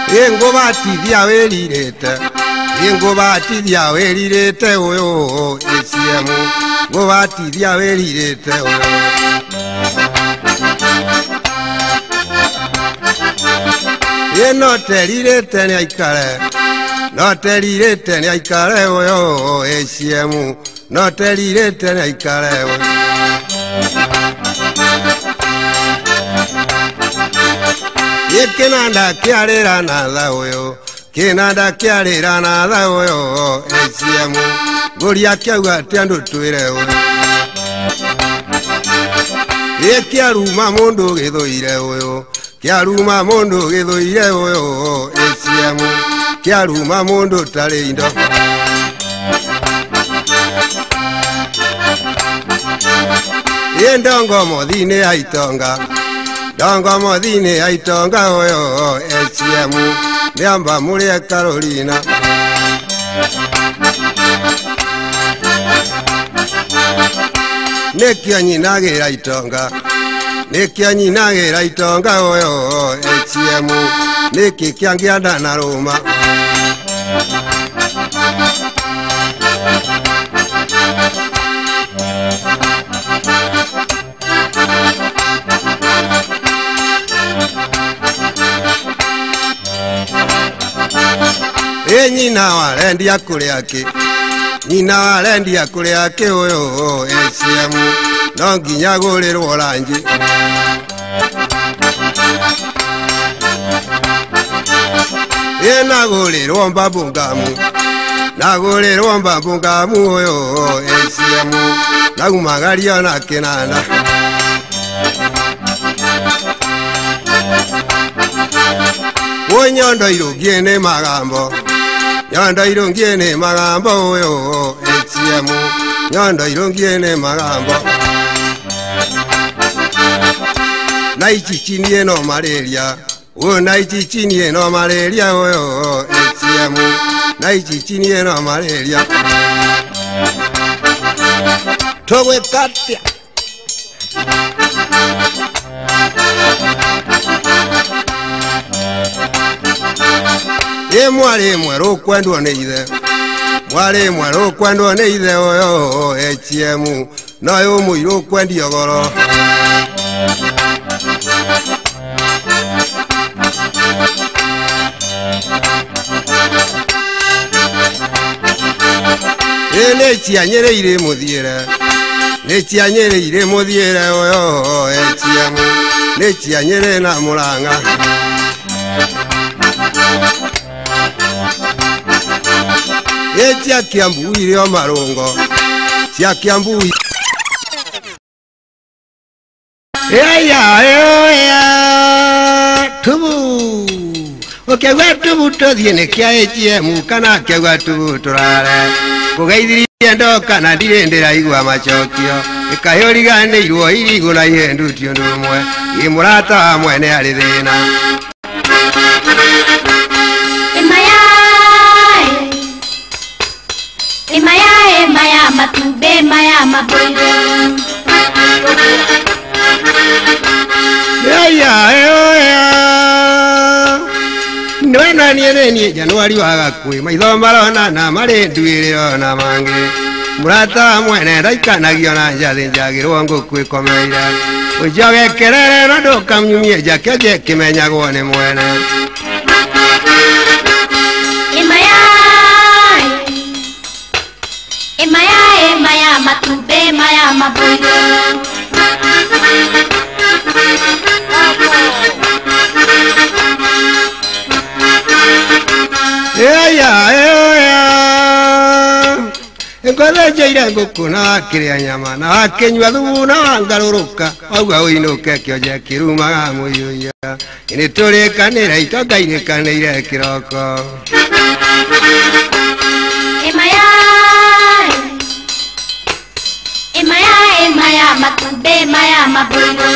Yengo bati dia welirete. Yengo bati dia welirete oyo esiemu. Go bati dia welirete oyo. Ye no telirete ni aikare. No telirete ni aikare oyo esiemu. No telirete ni aikare oyo. Ye kenanda kiarera nada oyo. Kenanda kiarera nada oyo esiemu. Goria kiauga tiandu twire oyo. Ye kiaruma mundu githuire oyo. Kiaruma mundu githuire oyo esiemu. Kiaruma mundu tari indo. Ye ndongo mothine aitonga. Ndongo mothine aitonga oyo esiemu. Niamba mulie Carolina. Nekia nyinagira itonga. Nekia nyinagira itonga oyo esiemu. Neki kiangianda na Roma. Nyina walendia kule ake. Nyina walendia kule ake oyo esiemu. Nonginya gulirwo rangi. Nagulirwo mbabungamu. Nagulirwo mbabungamu oyo esiemu. Nagumagaria na kinana. Nyondo irungiene magambo. Nyondo irungiene magambo oyo esiemu. Nyondo irungiene magambo. Naichichinie no malaria. O naichichinie no malaria oyo esiemu. Naichichinie no malaria. Togwe katia. Mwale mwero kwendwa ne ithe. Mwale mwero kwendwa ne ithe oyo esiemu. Nayo muiro kwendi ogoro. Nechianyereire muthiere. Nechianyereire muthiere oyo esiemu. Nechianyere na Muranga. Cia Kiambu irio marungo. Cia Kiambu. Tubu. Okegwa tubu tothiene kia esiemu kana kegwa tubu turare. Kugeithirie ndoka na ndirendera igwa macokio. Ikayoriganirwo irigo na ihendu ti undu umwe. Imurata mwene ari thina. Maya matube maya maboiro. Nwena niene Januari wagakwe. Maitho marona na marendwire na mange. Murata mwene ndaikanagio na njathi njagirwo ngukwe komeire. Ujoge kerere na ndukamnyumie jake kimenyagwo ni mwene. Maya matube maya maboiro. Ngothe njaire nguku na kiria nyama na akinywa thubu na wangaruruka. Wauga uinuke kionje kirumaga muiyuia. Ini turikanira itonga irikanire kiroko. Maya matube maya maboiro.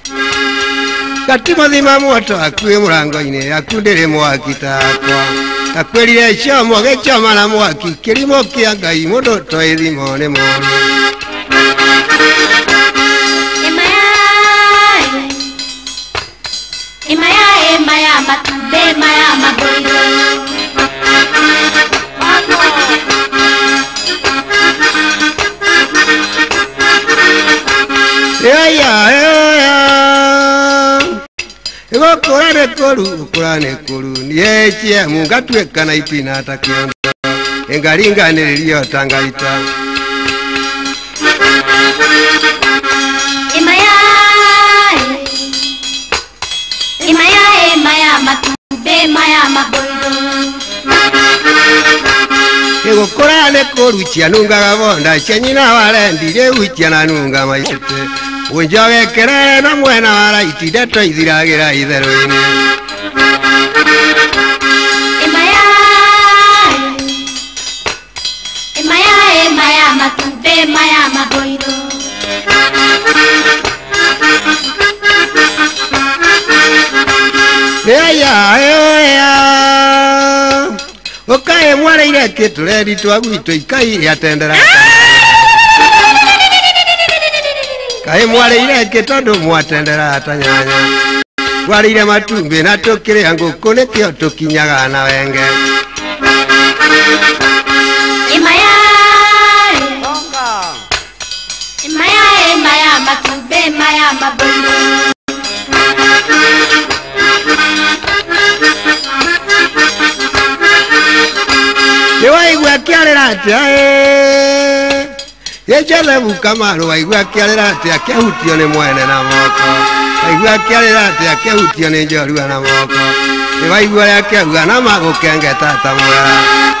Kati muthima moto akue murango-ini aku ndiri mwaki takwa. akwĩrire ciomo gĩcoma na mwaki kĩrimo kĩa Ngai mũndũ toĩthimo nĩ mũru Maya matumbe maya maboiro Gũkũra nĩ kũru gũkũra nĩ kũru niĩ chiemu ngatuĩka na itina ta kĩondo ngaringanĩrĩrio ta ngaita maya matumbe maya maboiro gũkũra nĩ kũru cianungaga bonda cia nyina warendi rĩu ciananunga maitĩte unjogekere na mwena wa raiti ndeto ithiragĩra itherũ-inĩ maya matumbe maya maboiro ũkaĩ mwareire kĩtũrendi twa gwitũ ikai atendera kaĩ mwareire kĩtondũ mwatendera ta nyanya twarĩire matumbĩ na tũkĩrĩa ngũkũ nĩkĩo tũkinyaga na wenge maya matumbe maya maboiro nĩwaigua kĩarĩra atĩa gĩcelebu Kamaru waigua kĩarĩra atĩa kĩahutio nĩ mwene na moko waigua kĩarĩra atĩa kĩahutio nĩ njorua na moko nĩwaigua ũrĩa kĩauga na magũkengeta ta mwera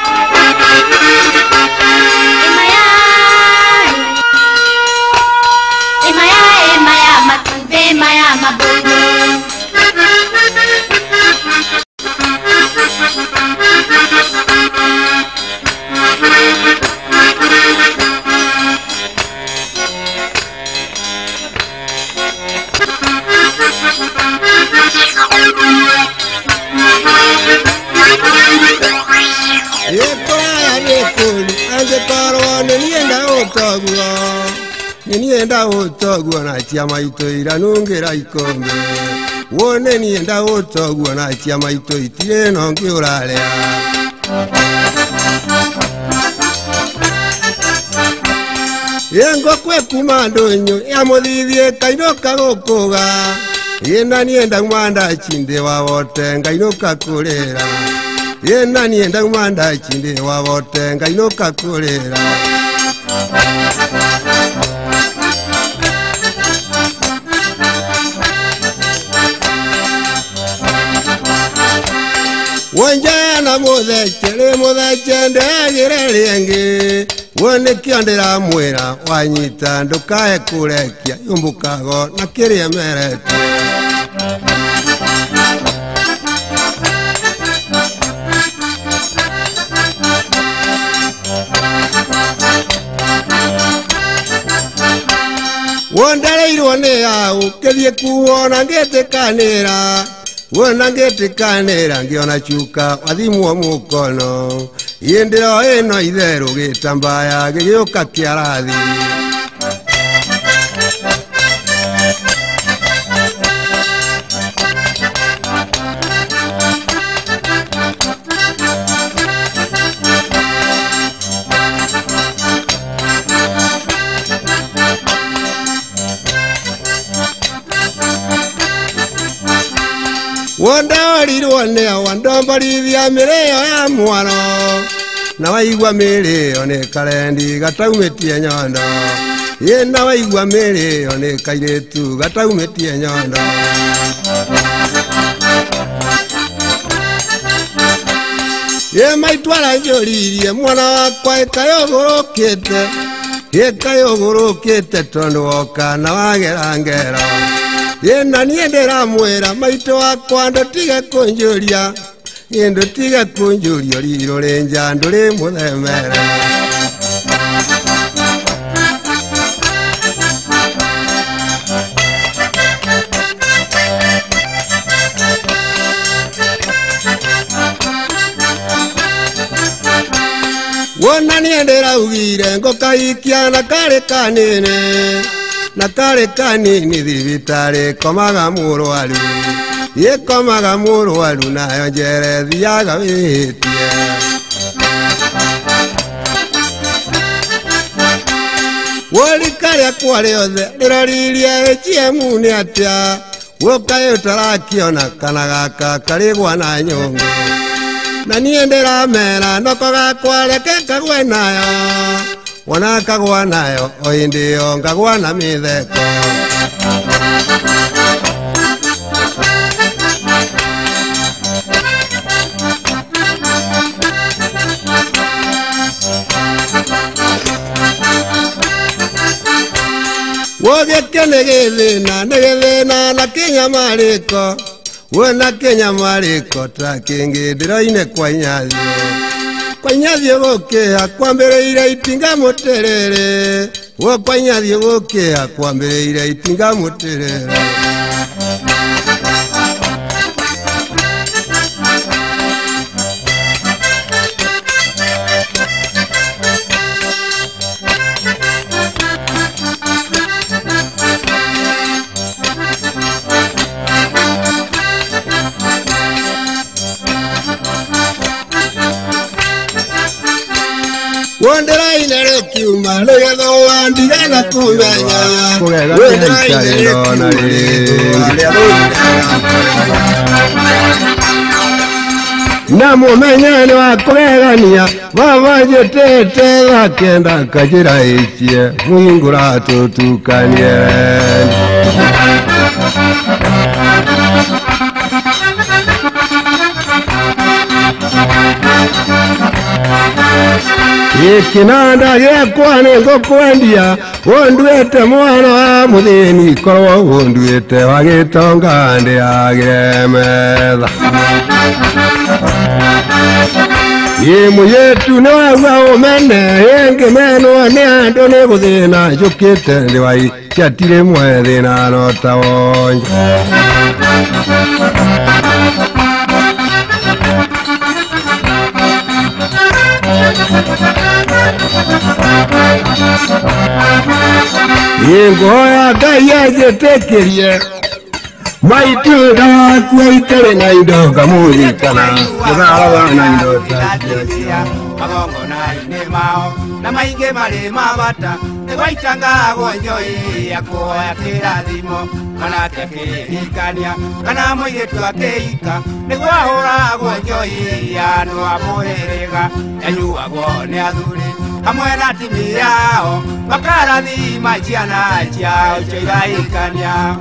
maya matumbe maya maboiro Nienda ũtoguo na ciama itũ iranungĩra ikombe wone nienda ũtoguo na ciama itũ itirĩ no ngĩũrarĩa ngũkwe kuma ndũnyũ ya mũthithie kainũka gũkũga na nienda umanda chinde wa wote ngainuka kũrĩra na nienda umanda chinde wa wote ngainuka kũrĩra Wanjana mutheche ndegire rĩngĩ wone kĩondera mwĩra wanyita ndũkae kũrekia yũmbũkago na kĩrĩa merete wondereirwo nĩ yaũ kĩthiĩ kuona ngĩtĩkanĩra wona ngĩtĩkanĩra ngĩona chuka wathimwo mũkono yĩndĩro ĩno itherũ gĩtambaya gĩgĩũka kĩarathi wondorirwo nĩo wandomborithia mĩrĩo ya mwaro na waigua mĩrĩo nĩ karendi gataumĩtie nyondo na waigua mĩrĩo nĩ kairĩtu gataumĩtie nyondo maitwara njũririe mwana wakwa ĩkayũgũrũkĩte tondũ woka na wagera ngero na niĩ ndĩramwĩra maitũ wakwa ndũtige kũnjũria ndũtige kũnjũria rirũ rĩ nja ndũrĩ mũthemere wona niendera ugire ngokaikia na kare kanene na kare kanini thibitari komaga murwaru yekomaga murwaru nayo njere thiaga wihitie wori karia kware othe riroririe HM ni atia wokaye utarakiona kana gaka karigwa na nyongo na niendera mera noko gakwa reke kagwe nayo wona kagwa nayo oindio ngagwa na mitheko woge kenegethina negethina na Kenya mariko wona Kenya mariko ta kingi ndiraine kwa nyathio gukea kwambireire itinga muterere wo kwa nyathio gukea kwambireire itinga muterere wondera inere kiuma legetho wandigana kumenya wondera inere kiuma na mumenyani wa kuregania vavajitete gakenda kajira ichie mwingura tutukanie ikinanda gyakwa ningukwendia wonduite mwana wa muthini korwo wonduite wa gitonga ndiagire metha muyetu niwagua umene ingimenwo ni andu ni guthina njukite ndiwai ciatire mwe thina no ta wonje Ingoya Ngai anjĩtĩkĩrie maitũra waku itarĩ na indo ngamũririkana mũthara na indo magongona-inĩ mao na maingĩ marĩ mabata nĩgwaitangagwo njoi ya kuoya kĩrathimo kana akĩhikania kana mũirĩtu akĩhika nĩguo ahũragwo njoi ya andũ a mũhĩrĩga yanyuagwo nĩ athuri hamwe na timi yao makarathima ciana ciao icio irahikania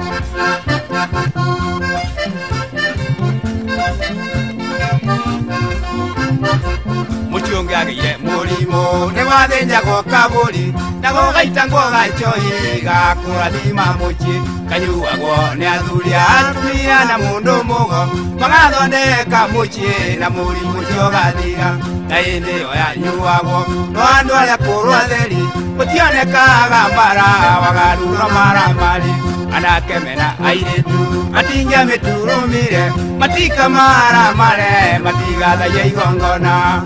mutionge agĩire mũrimũ nĩwathĩnjagwo kabũri na gũgaitangwo gachoi ga kũrathima mũciĩ kanyuagwo nĩ athuri atumia na mũndũ mũgo magathondeka mũciĩ na mũrimũ ũcio ũgathira na hĩndĩ ĩyo yanyuagwo no andũ arĩa kũrwo theri gũtionekaga mbara wagaruro maramari anake mena airĩtu matingĩamĩturumire matikamarare matigathaia igongona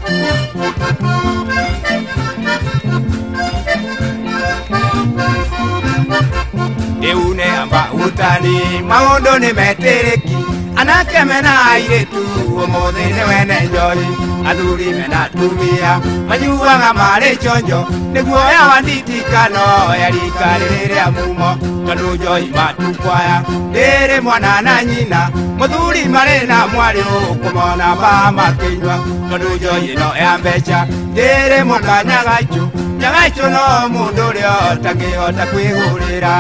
rĩu nĩ amba utani maũndũ nĩ metĩrĩki anake mena airĩtu ũmũthĩ nĩ wene njoi athuri mena atumia manyuaga marĩ chonjo nĩguo oya wa nditikano ya rika rĩrĩa mumo tondũ njoi matukwaya rĩrĩ mwana na nyina mũthuri marĩ na mwarĩ ũkũmona mba makĩnyua tondũ njoi ĩno ya mbeca rĩrĩ mũka nyagaicũ no mũndũ ũrĩa ũtangĩhota kwĩgũrĩra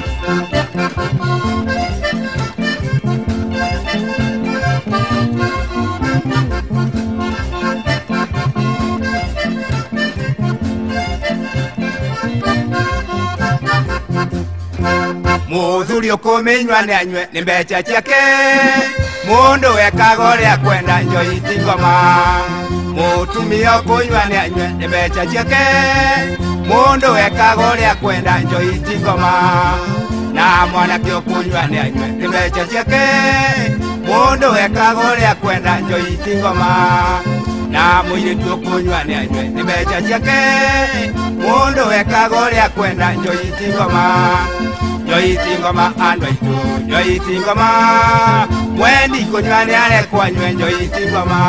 muthuri ũkũmĩnyua nĩ anyue nĩ mbeca ciake mũndũ wekaga ũrĩa kwenda njoi ti ngoma mũtumia ũkũnyua nĩ anyue nĩ mbeca ciake mũndũ wekaga ũrĩa kwenda njoi ti ngoma na mwanake ũkũnyua nĩ anyue nĩ mbeca ciake mũndũ wekaga ũrĩa kwenda njoi ti ngoma na mwili tukunywa ni anywe ni mecha ciake mundu wekaga uria kwenda njoiti ngoma andu aitu njoiti ngoma mwendi kunywa ni arekwo anywe njoiti ngoma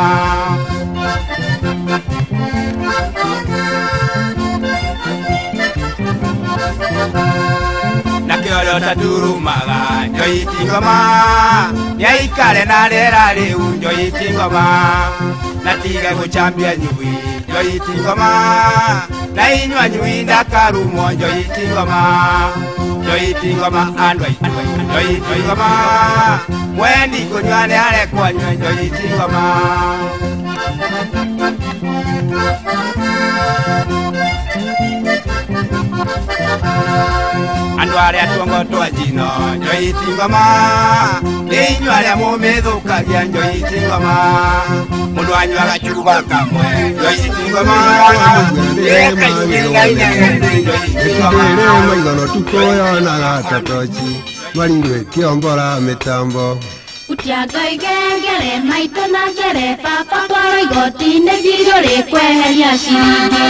na kioro taturumaga njoiti ngoma yaikare na rĩera rĩu njoiti ngoma na tige guchambia nyui njoiti ngoma na inywa nyui ndakarumwo njoiti ngoma andu njoiti ngoma mwendi kunywa ni arekwo anywe njoiti ngoma andu aria tuongo twa njino njoiti ngoma ninywa aria mumithukagia njoiti ngoma mundu anywaga chuba kamwe njoiti ngoma maigono tukoyonaga tatochi marirwe kiombora mitambo Utiagai gengere maito na njere papa twara igoti-inĩ thirĩ ũrĩkweheria ciringi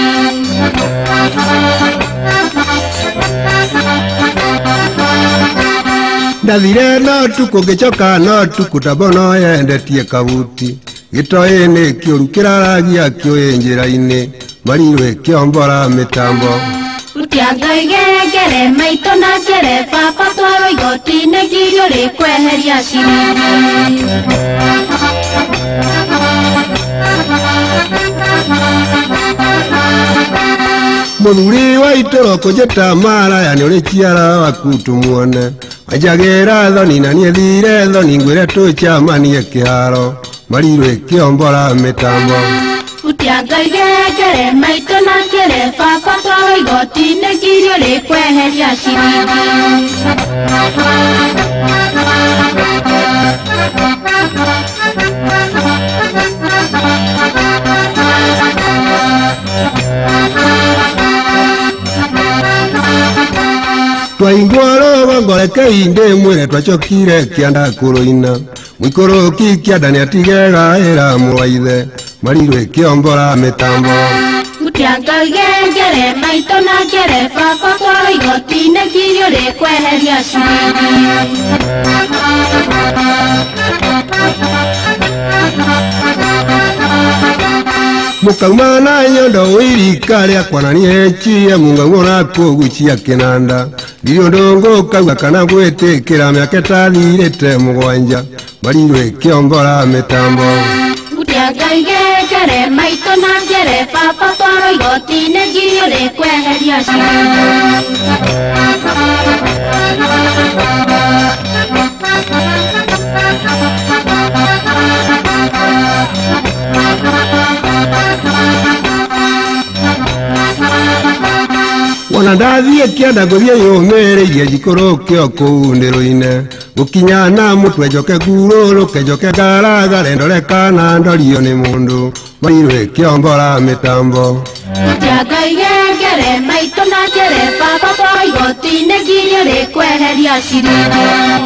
ndathire no tuku ngĩcoka no tuku tambono yendetie kabuti gĩtoĩ-inĩ kĩũru kĩraragia kĩũĩ njĩra-inĩ marirwe kĩombora mitambo Utiagai gengere maito na njere papa twara igoti-inĩ thirĩ ũrĩkweheria ciringi Mũthuri wa itũroko njĩta maraya nĩ ũrĩ ciara waku tũmuone wanjagĩra thoni na niĩ thire thoni ngwĩre tũcamanie kĩharo marirwe kĩombora mitambo Utiagai gengere maito na njere papa twara igoti-inĩ thirĩ ũrĩkweheria ciringi twaingwo rũgongo rekei ndĩmwĩre twacokire kĩanda kũrũina mũikũrũki kĩanda nĩatigega ĩra mũrwaithe marirwe kĩombora mitambo Utiagai gengere maito na njere papa twara igoti-inĩ thirĩ ũrĩkweheria ciringi mũkauma na nyondo wĩrika rĩakwa na niĩcie mũng'ang'o na kũgucia kĩnanda ndirĩ ũndũ ngũkauga kana gwĩtĩkĩra mĩaka ĩtathirĩte mũgwanja marirwe kĩombora mitambo Utiagai gengere maito na njere papa twara igoti-inĩ thirĩ ũrĩkweheria ciringi wona ndathiĩ kĩanda ngũthiĩ yũmĩrĩirie njikũrũke o kũu ndĩrũ-inĩ gũkinya na mũtwe njoke ngurũrũke njoke ngaragare ndore kana ndorio nĩ mũndũ marirwe kĩombora mitambo Utiagai gengere maito na njere papa twara igoti-inĩ thirĩ ũrĩkweheria ciringi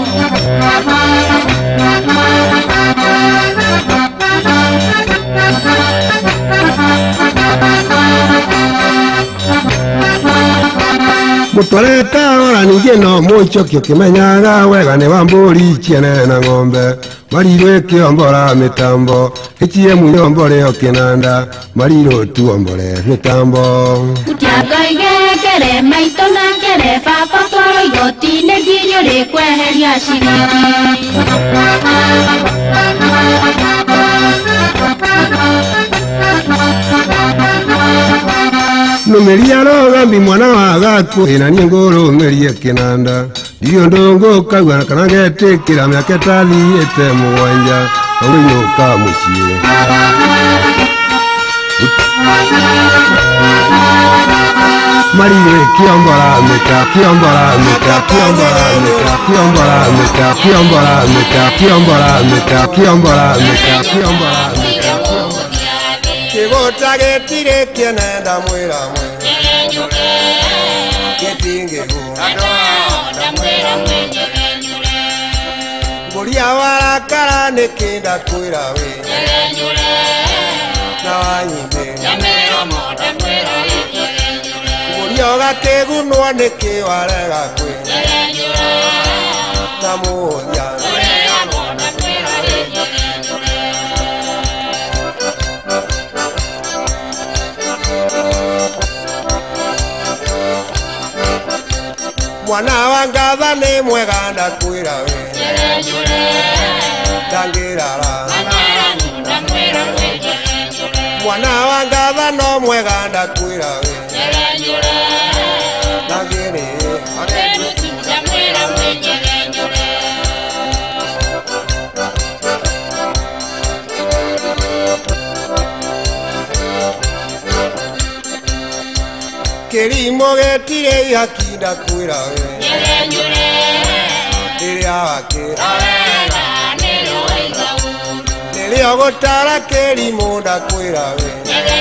mũtware kahora ningĩ no mũicokio kĩmenyaga wega nĩ wa mbũri ciene na ng'ombe marirwe kĩombora mitambo hĩtie mũnyombore o kĩnanda marirwo tuombore mitambo Utiagai gengere maito na njere papa twara igoti-inĩ thirĩ ũrĩkweheria ciringi Numeria rogambi mwana wa gaku ina niĩ ngũrũmĩrie kĩnanda ndirĩ ũndũ ngũkauga kana ngetĩkĩra mĩaka ĩtathirĩte mũgwanja ũrĩnyũka mũciĩ marirwe kĩombora mĩta kĩombora mĩta kĩombora mĩta kĩombora mĩta kĩombora mĩta kĩombora mĩta kĩombora mĩta kĩombora mĩta kĩgũta gĩtirĩ kĩnenda mwĩra Mbũria warakara nĩ kĩnda kwĩra wĩ Nawanyite Jamero moda kwera Yoga kegunwa niki warega kwe Namuya Mwana wa ngatha ni mwega ndakwira we Ndangirara Mwana wa ngatha no mwega ndakwira we Ndangiri Kirimo getire ihaki ndakwira we Iria wakira Nirio gutara kirimo ndakwira we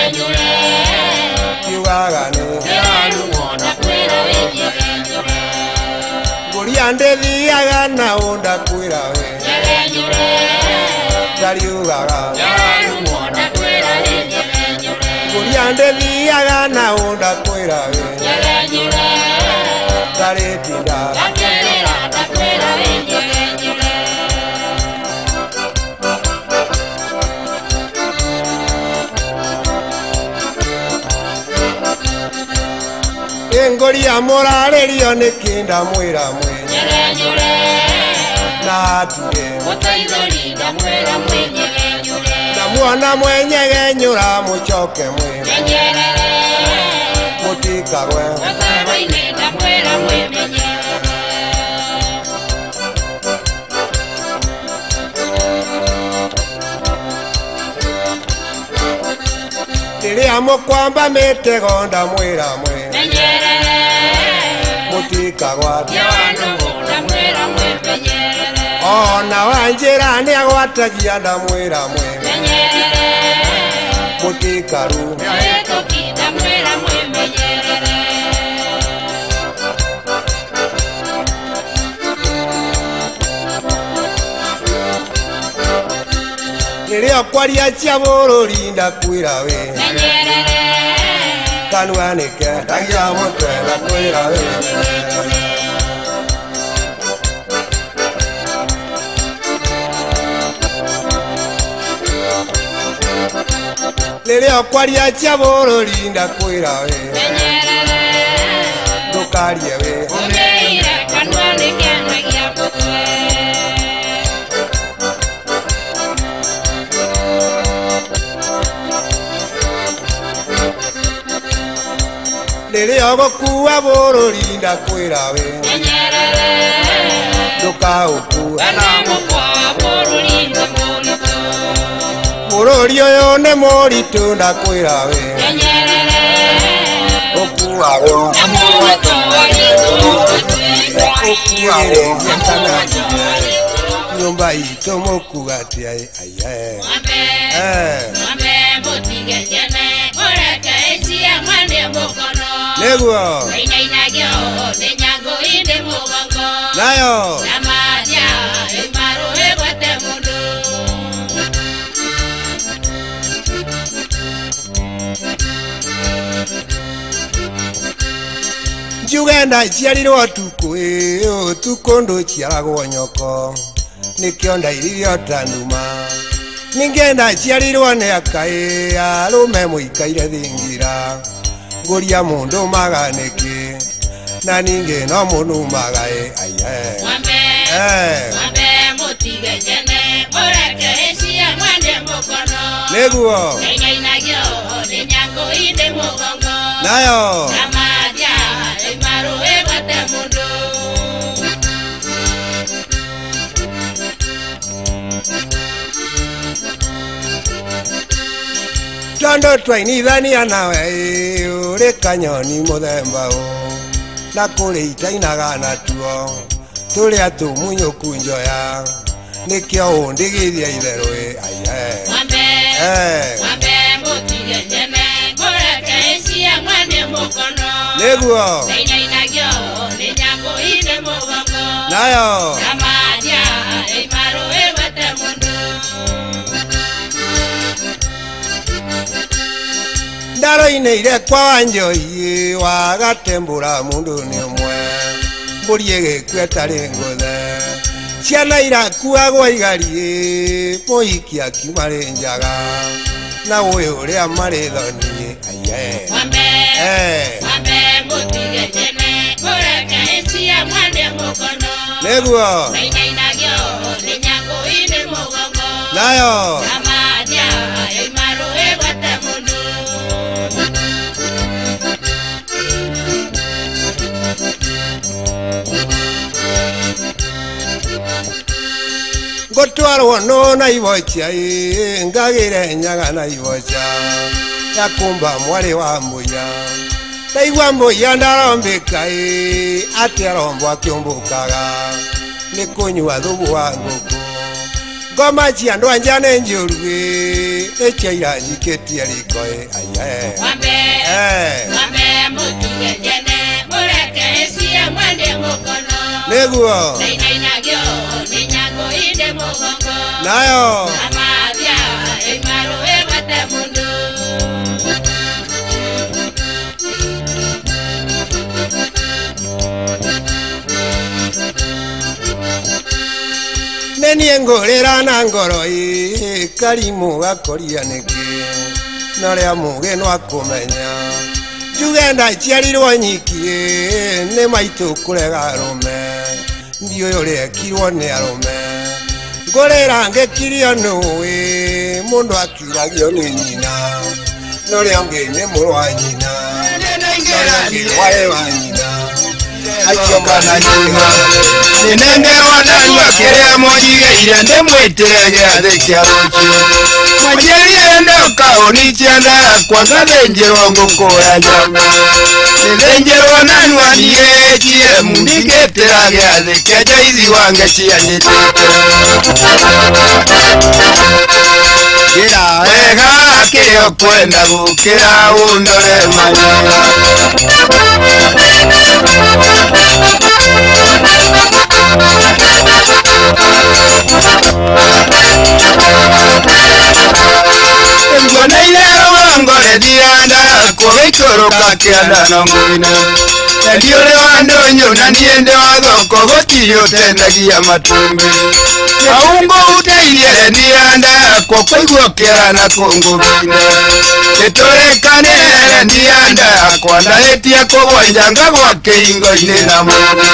Kiugagane Guria ndithiaga nao ndakwira we Ndariugaga Guria ndithiaga nao ndakwira we Ndaritinda Ngoria moralerio nikinda mwira mwe Na ture Na mwana mwenye nyura muchoke mwe Mutika gwe Niria mukwamba mitego ndamwira mwe Mutika gwati Ona wanjira ni agwatagia ndamwira mwe Mutika ru Niria kwaria cia bururi ndakwira we Kanuanike ndagia mutwe ndakwira we Niria kwaria cia bururi ndakwira we Ndukarie we Niria gukua bururi ndakwira we Ndukauku Bururi uyu ni muritu ndakwira we Ukua we Ukuire Nyumba itu mukugatia aye Neguo Nayo Jugenda ciarirwo tuku tuku nduciaragwo nyoko Nikio ndairio tanduma Ningenda ciarirwo ni akai arume muikaire thingira Nguria mundu maganiki Na ninge no munu magae aye Wambe mutige jene Oreke cia mwande mukono Neguo Inagio ni nyango inde mugongo Nayo Amadia imaru egwate mundu Tondo twainithania nawe uri kanyoni muthemba Na kuri itainaga natuo Turia tumunyuku njoya Nikio undigithia itheru aye Wambe mutige jene Oreke cia mwande mukono Neguo Inagio ni nyango inde mugongo Nayo Amadia imaru egwate mundu ndaro ineire kwa wanjoi wagatembura mundu ni umwe mburi igikua tari nguthe ciana irakuagwo igari muhiki akiuma ri njaga na uyu uria mari thoni aiye niguo nayo ngotwarwo no na ivocha ngagire nyaga na ivocha yakumba mwari wa muya ndaigua muya ndarombika ati arombo akiumbukaga ni kunyua thubu wa nguku ngoma cia andu anja nĩ njũru ĩkĩira njikĩtie riko aiye nĩguo nayo nenie ngũrĩra na ngoro karimu gakoria nĩkĩ noria muge no akũmenya njuge ndaciarirwo nyiki nĩ maitũ kũrega arũme ndiũĩ ũrĩa ekirwo nĩ arũme ngũrĩra ngĩkirio nũĩ mũndũ akiragio nĩ nyina noria ũngĩ nĩ mũrũ wa nyina noria ũngĩ wae wa nyina Achokana nyuma ninengerwo narua kĩrĩa mũnjigeire ndĩmwĩtĩre gĩathĩ kĩa rũciũ mwanjĩrire ndoka ũnicia ndakwa ngathĩnjĩrwo ngũkũ ya nyama nĩthĩnjĩrwo narua niĩ ndingĩtĩra gĩathĩ kĩa njaithi wange cianjĩtĩte njĩra wega kĩrĩa ũkwenda gũkĩra ũndore manyina Ngoneire wangore dianda kũgĩikũrũka kĩanda na mwĩna ndiũrĩ wa ndũnyũ na niĩ wa thoko gũtirĩ ũtendagia matumbĩ aungo ũteithie ndianda kũigua kĩara na kũngũbina gĩtũrĩkanĩre ndianda kwandahĩtie kũgwanja ngagwa kĩhingo-inĩ na mũndũ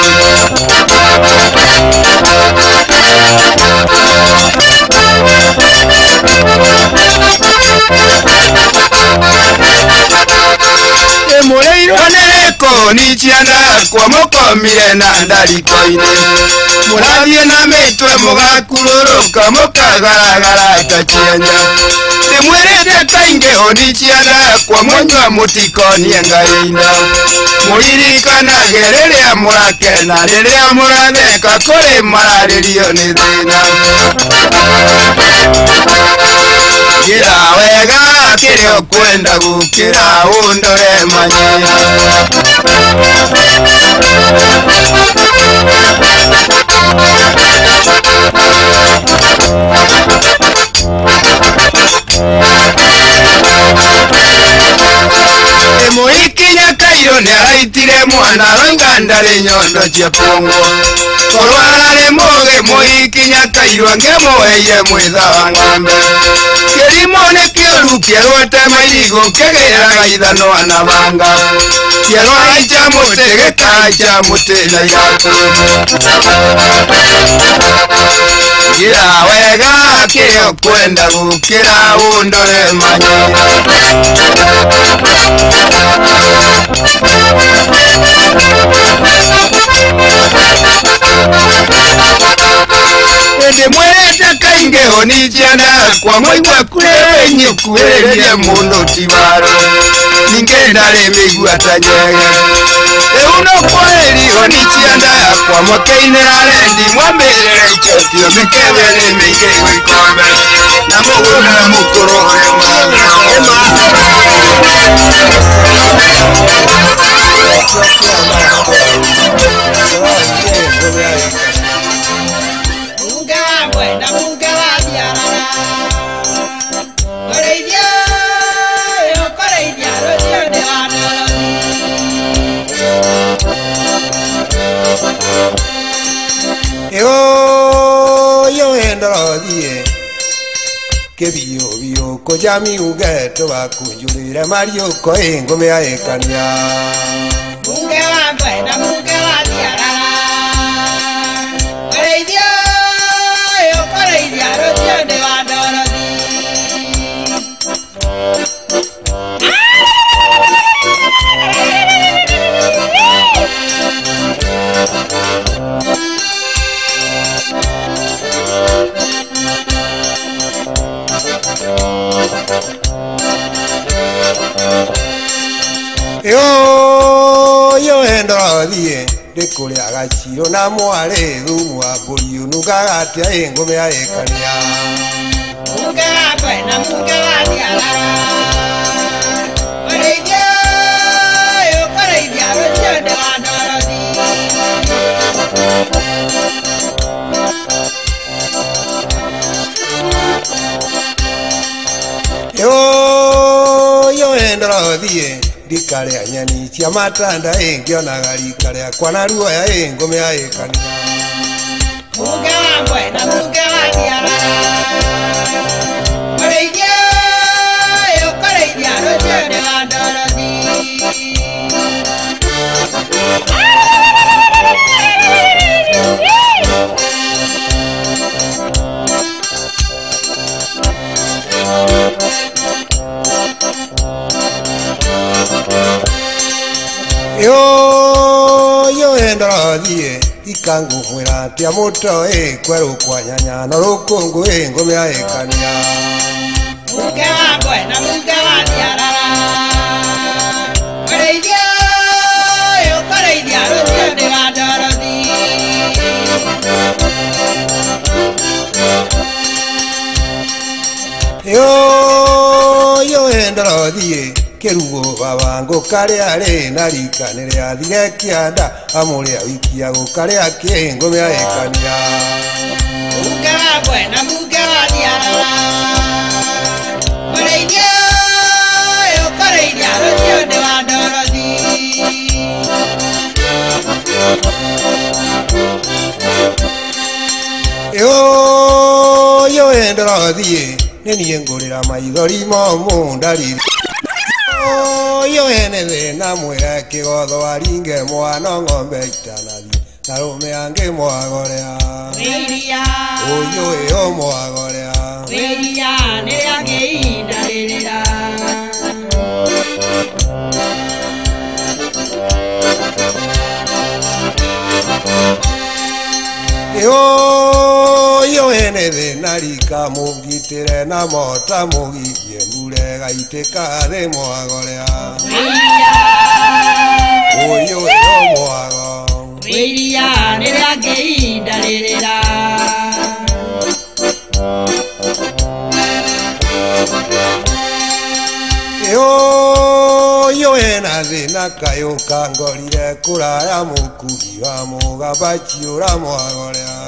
mũrĩirwo nĩ kũni ciana kwa mũkomire na ndariko-inĩ mũrathiĩ na mĩtwe mũgakurũrũka mũkagaragara ta cianya ndĩmwĩrĩte kaingĩ hũni ciana kwa mũnyua mũtikonie ngai-inĩ mũririkanage rĩrĩa mũrakena rĩrĩa mũratheka kũrĩ mararĩrio nĩ thĩna njĩra wega kĩrĩa ũkwenda gũkĩra ũndore manyina mũikinya kairũ nĩ araitire mwana roiga ndarĩ nyondo cia kuongwo korwo ararĩ mũgĩ mũikinya kairũ angĩmũheire mwĩtha wa ng'ombe kĩrimũ nĩ kĩũru kĩerwete mairigũ kĩgĩraga ithano anabanga kĩerwaica mũtĩ gĩkaica mũtĩ na iratũ njĩra wega kĩrĩa ũkwenda gũkĩra ũndore manyina ndĩmwĩrĩte kaingĩ hũni ciana kwa mũigua kurĩnyũkuhĩrĩrie mũndũ tibaro ningĩ ndarĩ mĩigua ta nyege rĩu no kwĩri hũni ciana kwa mũkĩinĩra rendi mwambĩrĩre icokio mĩkebe nĩ mĩingĩ gwĩkombe na mũgũna mũkũrũ yo endorothie que bio koyami ugeto bakujulire Mario ko engome ya ekania muge wa buena muge wa diara oreidio yo koreidia rotio de wa dorodi yo endorothie ndikuria gaciro na mware thumu wa mburi unugaga engome ya ekania muge wa buena muge wa diara oreidio yo koreidia rotio de wa dorodi yo endorothie ndikaria nyani cia matanda engionaga rika riakwa na ruoya engome ya ekania muge wa buena muge wa diara oreidio yo koreidia rotio de wa dorodi yo endorothie ikangu mwira tia muto kweru kwa nyanya no rukungu engome ya ekania muge wa buena muge wa diara oreidio yo koreidia rotio de wa dorodi yo endorothie kerugo babango karia ri na rika ni ria thire kianda amuria wikia gukaria engome ya ekania muge wa buena muge wa diara oreidio yo koreidia rotio de wa dorodi yo endorothie nenie ngurira maithori momu ndariri yo ene thina mwira kigotho aringe mwana ng'ombe itanathi na rume ange mwagorea wiria yo mwagorea wiria ni ageindalilira yo ene thina rika mungitire na mota mugigie mure gaitika thi mwagorea yo mwago wiria ni ageindalilira yo ena thina kayo kangorire kuraya mukugi wa mugamba chiura mwagorea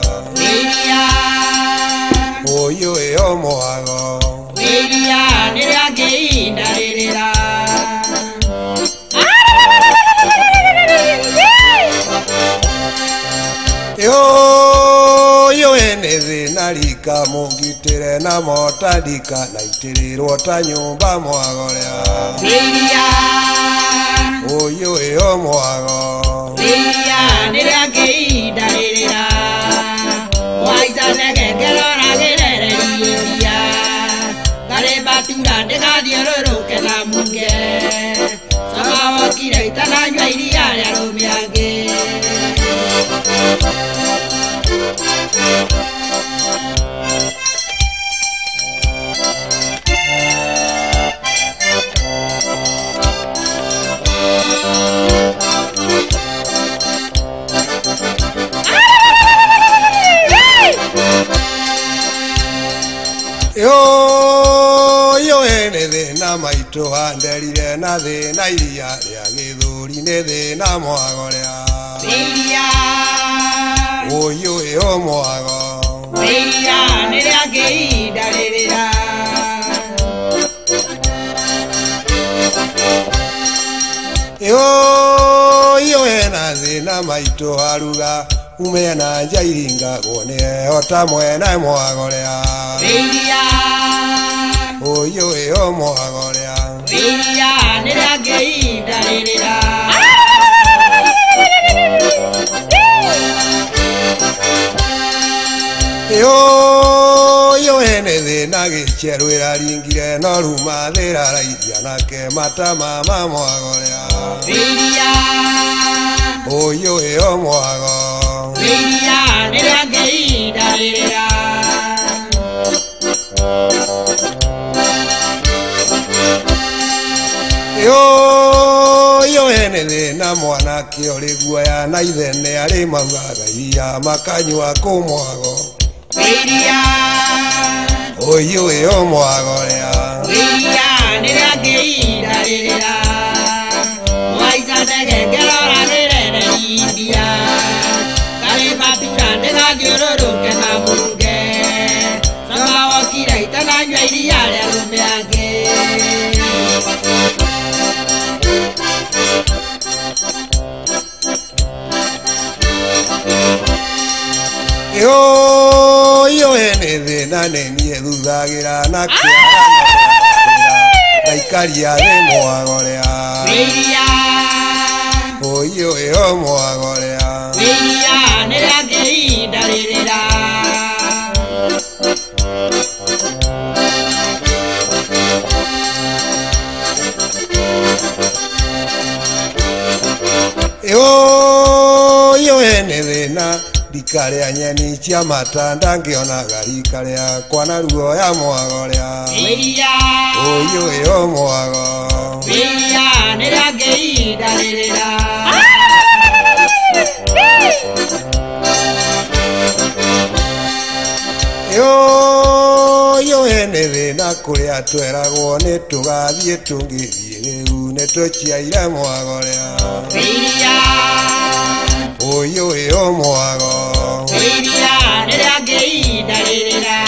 yo mwago wiria ni ageindalilira yo ene thina rika mungitire na mota ndika na itirirwo ta nyumba mwagorea wiria yo mwago wiria ni ageindalilira waizane ngerora gerereria kare batura ndigathiũrũrũke na muge sama wokire itananyua iria rĩa rũmĩangĩ yo ene thina maitu handerire na thina iria ria githuri ni thina mwagorea wiria yo mwago wiria ni ageindalilira yo ena thina maitu haruga kumena njairinga gone ota mwena mwagorea Iria oyo eo mwagorea Iria nirage darira yo ene thina gicherwira ringire no ruma thira raithia nake mata mama mwagorea Iria oyo eo mwago Iria nirage darira yo ene thina mwanake ori guoya na ithene ari maugaga iria makanyua ku mwago Iria oyo eo mwagorea Iria nirage darira Waisa tege gerora nirere India Kare matura nirage kena munge Sama wakira itana nywa iria ria rumeage yo ene thina nenie thuthagira na kiara naikaria thi mwagorea Iria oyo eo mwagorea Iria nirage darira yo ene thina rikaria nyeni cia matanda ngionaga rikaria kwana ruo ya mwagorea Iria oyo eo mwago Iria nirage darira yo ene thina kuria tweragwo ni tugathie tungithie riu ni tuciaire mwagorea Iria oyo eo mwago Iria nirage darira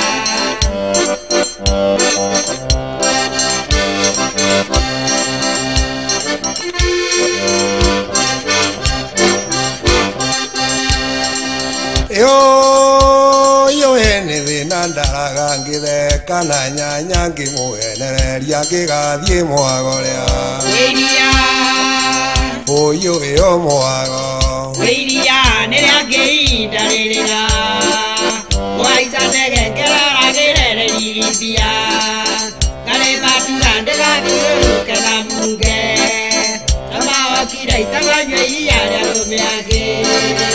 yo ene thina ndaraga ngitheka na nyanya ngimuenereria ngigathie mwagorea Iria oyo eo mwago Iria nirage darira Waisa tege gerora nirere India Kare matura nirage kena munge Sama wakira itana nywa iria ria rumeage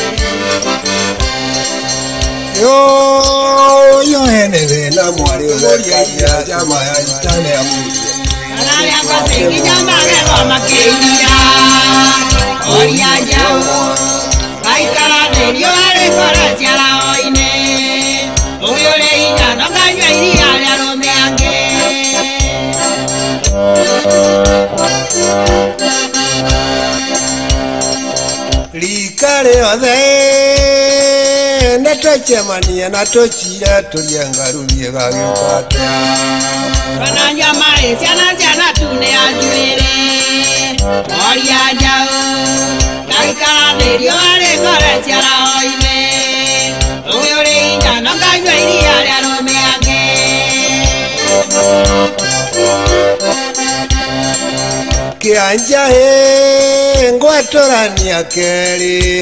yo ene thina mwari uthekaria jama ya itane ya muria Alaria kwa sengi jamage kwa makeiria Oria jau Kaikara nerio ale kora tiara oine Oyore ina nokanywa iria ria rumeage rika riothe nitwacemania na tucire turie ngaruthie gagiukatea Wananya mare ciana tune anjuire Oria jau Kaikara nerio ale kora tiara oine Oyore ina nokanywa iria ria rumeage kianja ngwetorania keri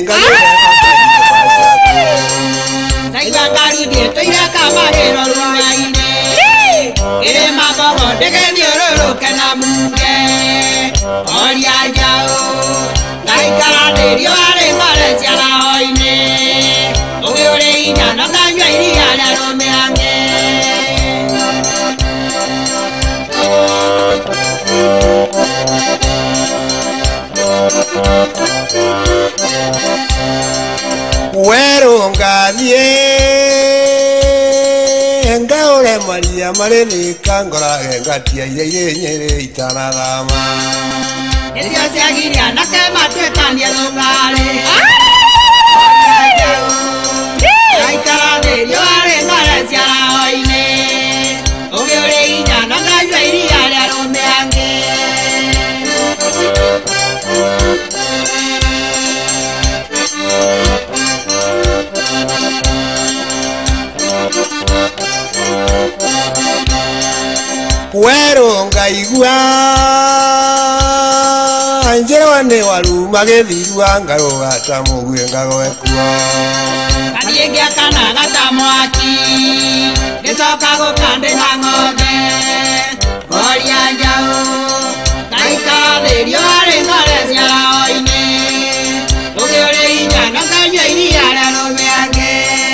Naiba ngarudie toira kamagero rumaine Ire mabogo ndege thiũrũrũke na munge Oria jau Naikara nĩrio arĩ ngore ciara hoi-inĩ Ũgĩ ũrĩ hinya no nganyua iria rĩa rũmĩang'e werũ ngathiĩ ngaũre maria marĩ nĩka ngorage ngatia iria irĩ nyĩrĩ itanathama Nĩcio ciagiria anake matuĩkanie thũngarĩ Naikara nĩrio arĩ ngore ciara hoi-inĩ Ũgĩ ũrĩ hinya no nganyua iria rĩa rũmĩang'e Wero ngaigua njero ne waru magethirwa ngaro gata mugwe ngagoe kuo Kariengia kana gata mwaki Gicoka gukande na ng'ombe Goria njau Gaikarathĩrio arĩ ng'ore cia raho-inĩ Ũgĩ ũrĩ hinya na kanyua iria rĩa rũme angĩ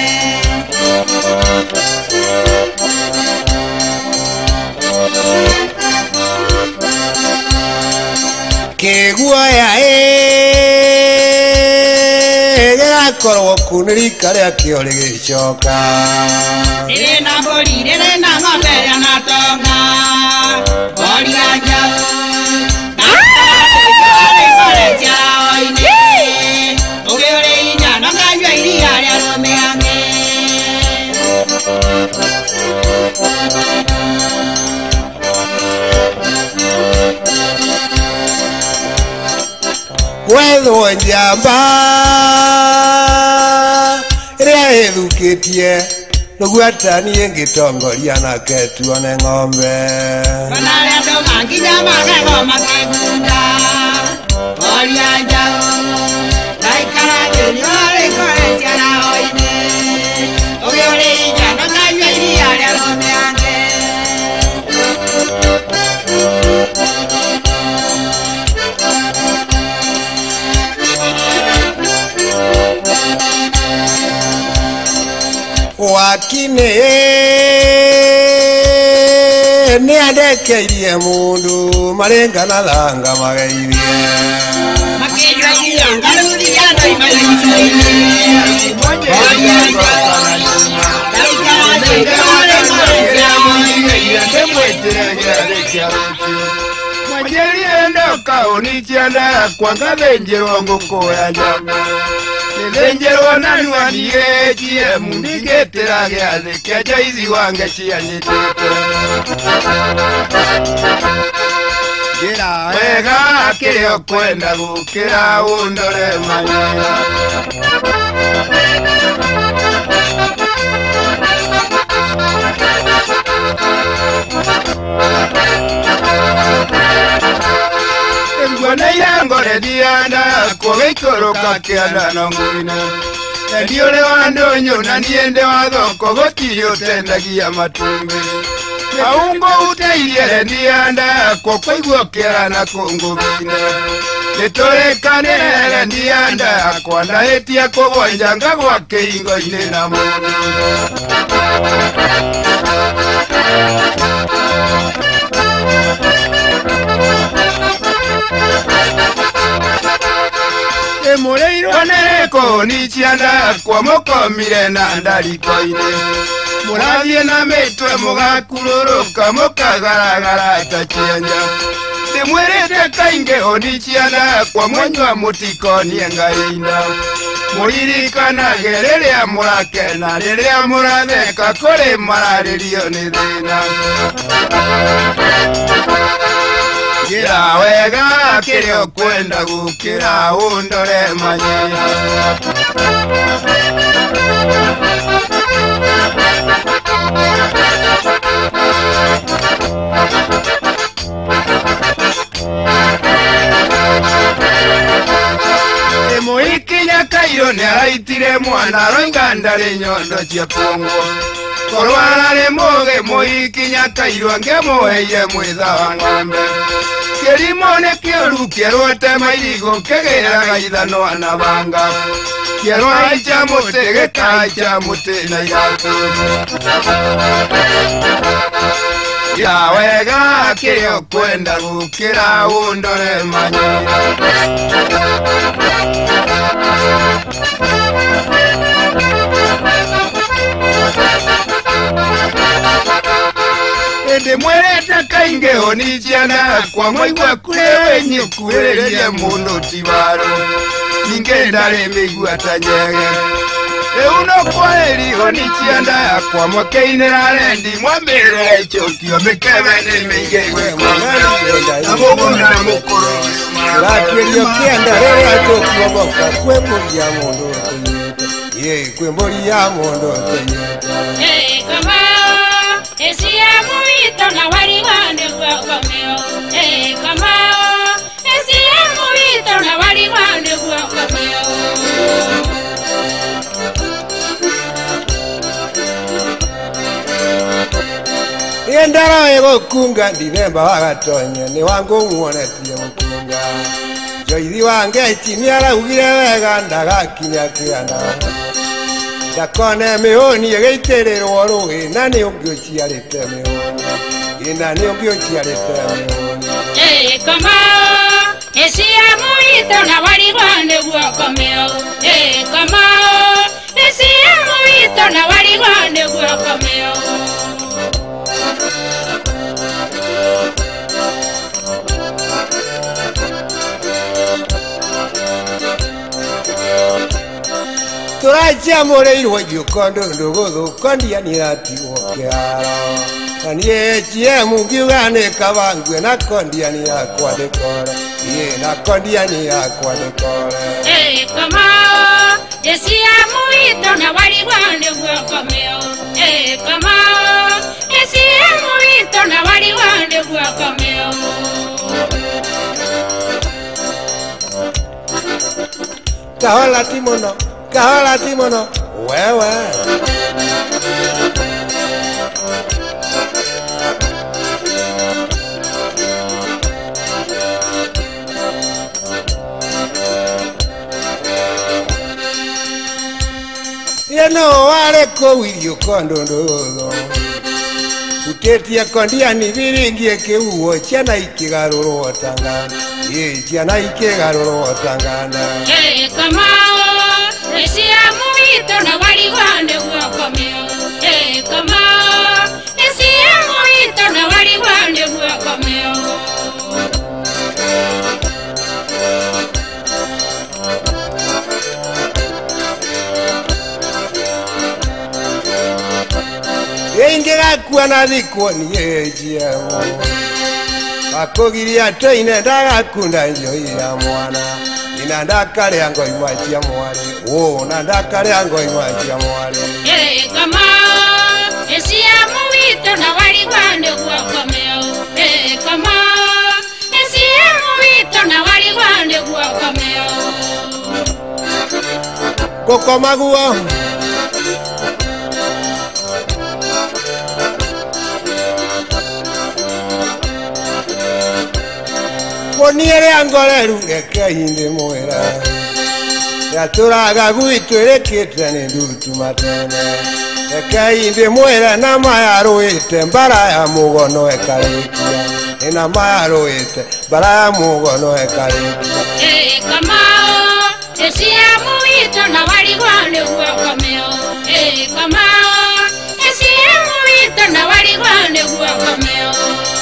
Kiguoya gĩgakorwo kunĩrika rĩa kĩo rĩgĩcoka Rĩrĩ na mbũri rĩrĩ na ng'ombe rĩa na tonga Goria njau Gaikarathĩrio arĩ ng'ore cia raho-inĩ Ũgĩ ũrĩ hinya na kanyua iria rĩa rũme angĩ Wethwo njamba ĩrĩa ĩthukĩtie nĩguo ataniĩ ngĩtongoria nake tuone ng'ombe Banarĩa andũ manginya magego makĩgunda Goria njau Gaikarathĩrio arĩ ng'ore cia raho-inĩ Ũgĩ ũrĩ hinya na kanyua iria rĩa rũme angĩ Wakinĩ nĩ andekeirie mũndũ marĩnga na thanga mageirie Makĩnyua iria ngaruthi andũ imaicũ-inĩ Goria njau Gaikarathĩrio arĩ ng'ore cia raho-inĩ Mwenyerie ndoka unichianda kwa ngavenjerwa ngukoya nyama Nivenjerwa nanuanie chie mundigetera gyathi kia jaizi wange chianyitete Wega kirio kwenda gukira undore manyira Ngwana yango redianda kogikoroka kianda nonguine Ndiole wandonyo na niende wathoko gotiri utendagia matumbi Aungo uteirie rendianda kokwaigua kiara na kungubine Nitorekanire rendianda kwandahĩtie kũgwanja ngagwa kĩhingo-inĩ na mũndũ Mureirwo nĩrĩkũ nicianda kwa mũkomire na ndariko-inĩ Mũrathiĩ na mĩtwe mũgakurũrũka mũkagaragara ta kĩenya Ndĩmwĩrĩte kaingĩ onicianda kwa mwanyua mũtikonie Ngai-inda Mũririkanage rĩrĩa mũrakena rĩrĩa mũratheka kũrĩ mararĩrio nĩ thĩna Gira wega kĩrĩa ũkwenda gũkĩra ũndore manyira Mũikinya Kairũ nĩaraitire mwana roinga ndarĩ nyondo cia kũngwo Korwo ararĩ mũgĩ mũikinya Kairũ angĩmũheire mwĩtha wa ng'ombe Kĩrimũ nĩ kĩũru kĩerwote mairigũ kĩgĩraga ithano anabanga Kĩerwaicha mũtĩ gĩkaicha mũtĩ na iratũ Ya wega kĩrĩa ũkwenda gũkĩra ũndore manyira Ndĩmwĩrĩte kaingĩ oniciana kwa mwaigua kũrĩ wenyi ũkuhĩrĩrie mũndũ ti waro Ningĩ ndarĩ mĩigua ta nyege Rĩu no kwaheri oniciana yakwa mwake-inĩ rendi mwambĩrĩre ĩcokio mĩkebe nĩ mĩige na mũgũnda mũkũrũ Gatuĩrio kĩanda rĩrĩa tũkuogoka kwĩmbũria mũndũ ũtũnyĩte kwĩmbũria mũndũ ũtũnyĩte Kama esi ya muito na wari wane Yendaro ego kunga Divemba wagatonye ni wangu muonetie mukunga Joithi wange chimiara ugire wega ndagakinya kianda Ndakone mihoni egeitererwo rugi na ni ungiochiarite mihoni Ina ni ungiochiarite mihoni Kamao Esia muito na warigwane guakomeo Kamao Esia muito na warigwane guakomeo Turachia moreirwo yukondo nduguthu kondia ni ati wokiaro Nanie chie mungiuga ni kabangwe na kondia ni yakwa dekora Ye na kondia ni yakwa dekora Kamao Esia muito na warigwane guakomeo Kamao Esia muito na warigwane guakomeo Kahola timono wewe Yeno wale kowirio kondo ndogo Utetia kondia ni viringie keuo Chiana ikigaruro otangana Ye chiana ikigaruro otangana Kamao Esia muito na warigwane guakomeo Kamao Esia muito na warigwane guakomeo Ingega kuana dikoni ejiamo Akogiria toine ndagakunda njoira mwana Inandakare yango imwachia mwale Nandakare yango imwachia mwale Kamao Esia muito na warigwane guakomeo Kamao Esia muito na warigwane guakomeo Kokomaguo Poniere angoleru ngeke inde mwera Yaturaga guitwere kitene ndutu matene Ngeke inde mwera na mayaro ite mbara ya mugono ekarikia Ina mayaro ite mbara ya mugono ekarikia Kamao Esia muito na warigwane guakomeo Kamao Esia muito na warigwane guakomeo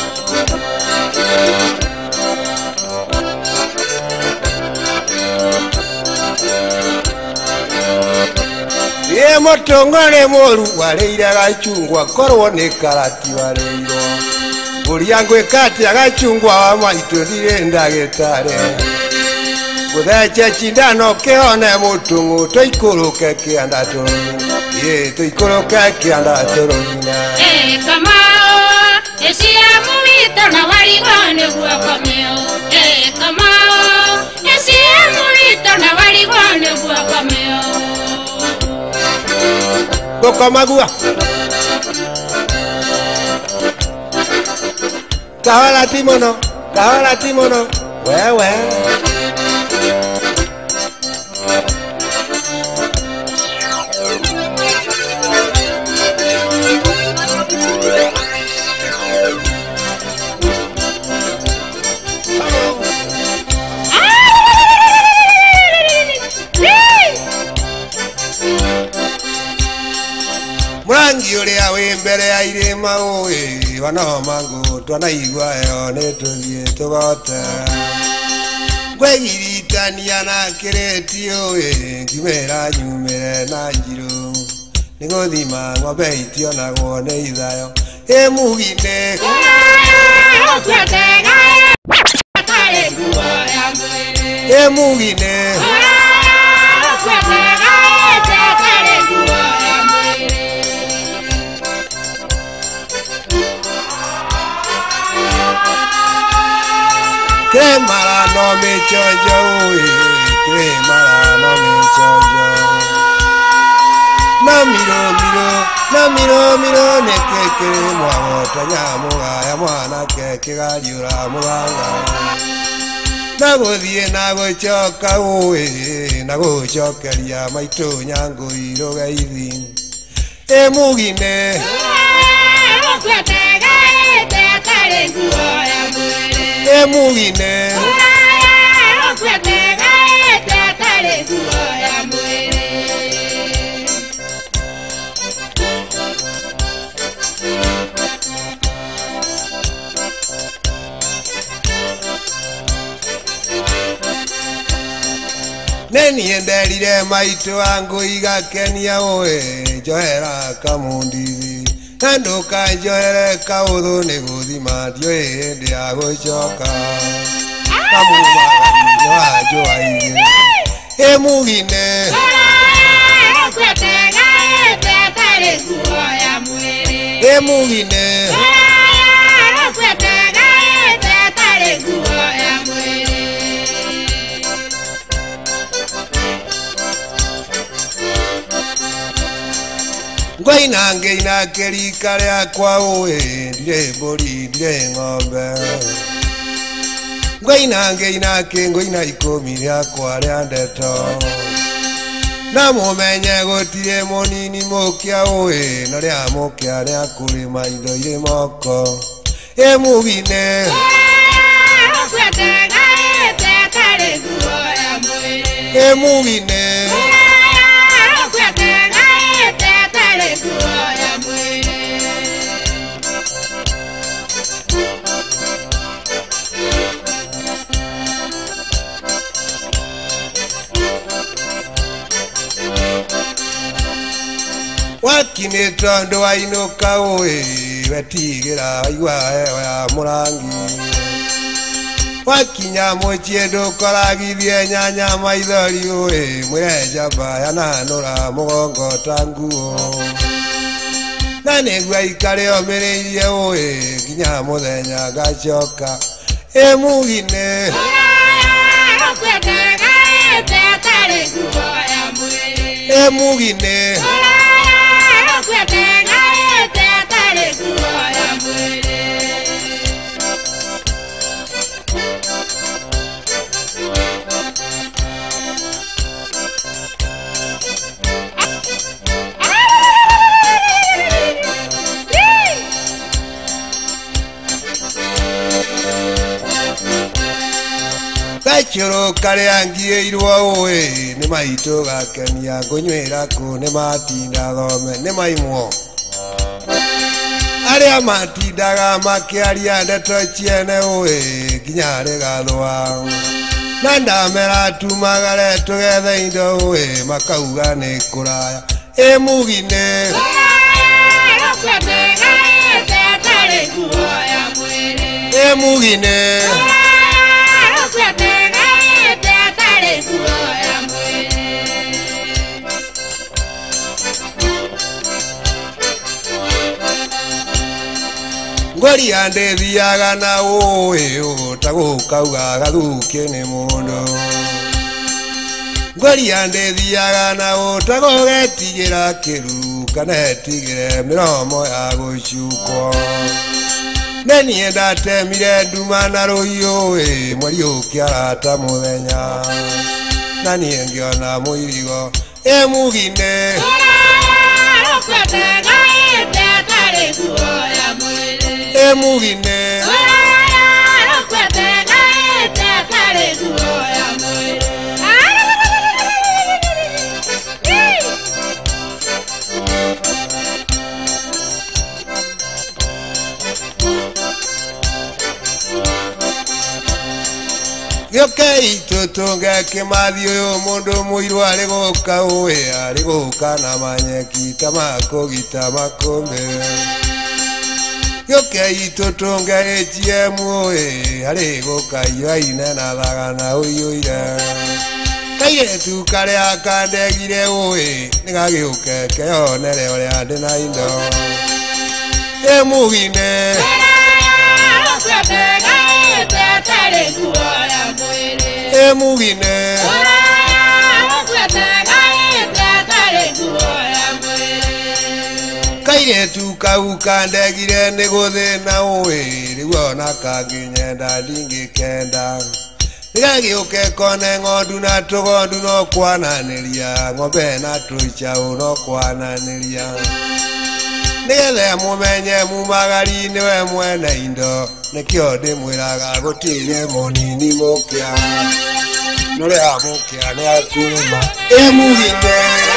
Ye motongore moru wareire agachungwa korwo ni karati wareirwo Buriangwe kati agachungwa wa maitu ndire ndagitare Gutheche chindano kehone mutungu toikuruke kianda turuni Ye toikuruke kianda turuni Kamao Esia muito na warigwane guakomeo Kamao Esia muito na warigwane guakomeo Kokomagua Kahola timono wewe Murangi uria wi mbere ya irima uwi Wano mangu twanaigua yo nituthie tugote Ngwegiritania na kireti uwi Ngimera nyumire na njiru Niguthima ng'ombe itionagwo ni ithayo Mugine Mugine Kremara no me chojo, kremara no me chojo. na miro nekeke mwagota nyamugaya mwana keke gariura muganga na guthie na gucoka uwi na gucokeria maitu nyangu irogeithi emugine emugine neni enderire maitu angu igakenia oe njohera kamundithi na ndukanjohere kauthu ni guthima ndioi hindi ya gucoka kamumagania wa njũa igĩrĩ emugine emugine ngoina ngeina kerika riakwa uwi ndire mbũri ndire ng'ombe ngoina ngeina kĩngũina ikũmi riakwa ria ndeto na mũmenye gũtirĩ mũnini mũkia uwi na ria mũkia ria kũrĩma indo irĩ moko emugine emugine wakinĩtwo ndũ wainũka ũĩ wetigĩra waigua heho ya mũrangi wakinya mũciĩ ndũkoragithie nyanya maithori ũĩ mwĩre njamba yananũra mũgongo ta nguo na nĩguo ikare omĩrĩirie ũĩ nginya mũthenya ngacoka emugine emugine gacũrũ karĩa ngiĩirwo ũĩ nĩ maitũ gakenia ngũnywĩra kũ nĩ matinda thome nĩ maimwo arĩa matindaga makĩaria ndeto ciene ũĩ nginya rĩgathũa na ndamera tumagare tũgethe indo ũĩ makauga nĩ kũraya emugine emugine ngoria ndĩthiaga na ũĩ ũtagũkauga gathukie nĩ mũndũ ngoria ndĩthiaga na ũtagũgetigĩra kĩruru kana etigĩre mĩromo ya gũcukwo nenie ndatemire nduma na rũhiũ ũĩ mweri ũkĩara mũthenya na niĩ ngĩona mũirigo emugine emugine gĩũkei tũtũnge kĩmathi ũyũ mũndũ mũirũ arĩ gũka ũĩ arĩ gũka na manyeki ta makũgita makũmbĩ gĩũkei tũtũnge ATM ũĩ arĩ gũka iyoine na thagana ũiyũire kairĩtu karĩa kandegire ũĩ nĩ gagĩũke keyonere ũrĩa ndĩ na indo emugine emugine tuka ukandegire nĩ gũthĩna ũĩ rĩu ona kanginyenda ndingĩkenda nĩgagĩũke kone ng'ondu na tũgondu no kwananĩria ng'ombe na tũicaũ no kwananĩria nĩgetha mũmenye mumagari nĩwe mwene indo nĩkĩo ndĩmwĩraga gũtirĩ mũnini mũkĩa nũrĩa mũkĩa nĩ akũrĩma ĩmugite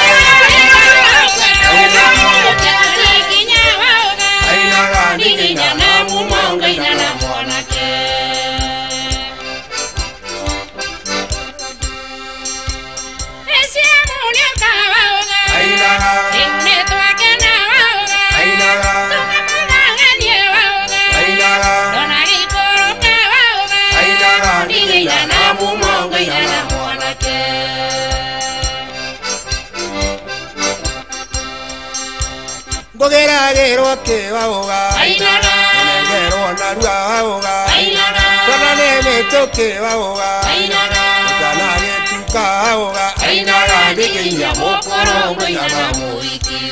Geragero que va a ahogar, negero narua va a ahogar, toda neve toque va a ahogar, nadie tuca va a ahogar, de que llamo por hombre y nada muy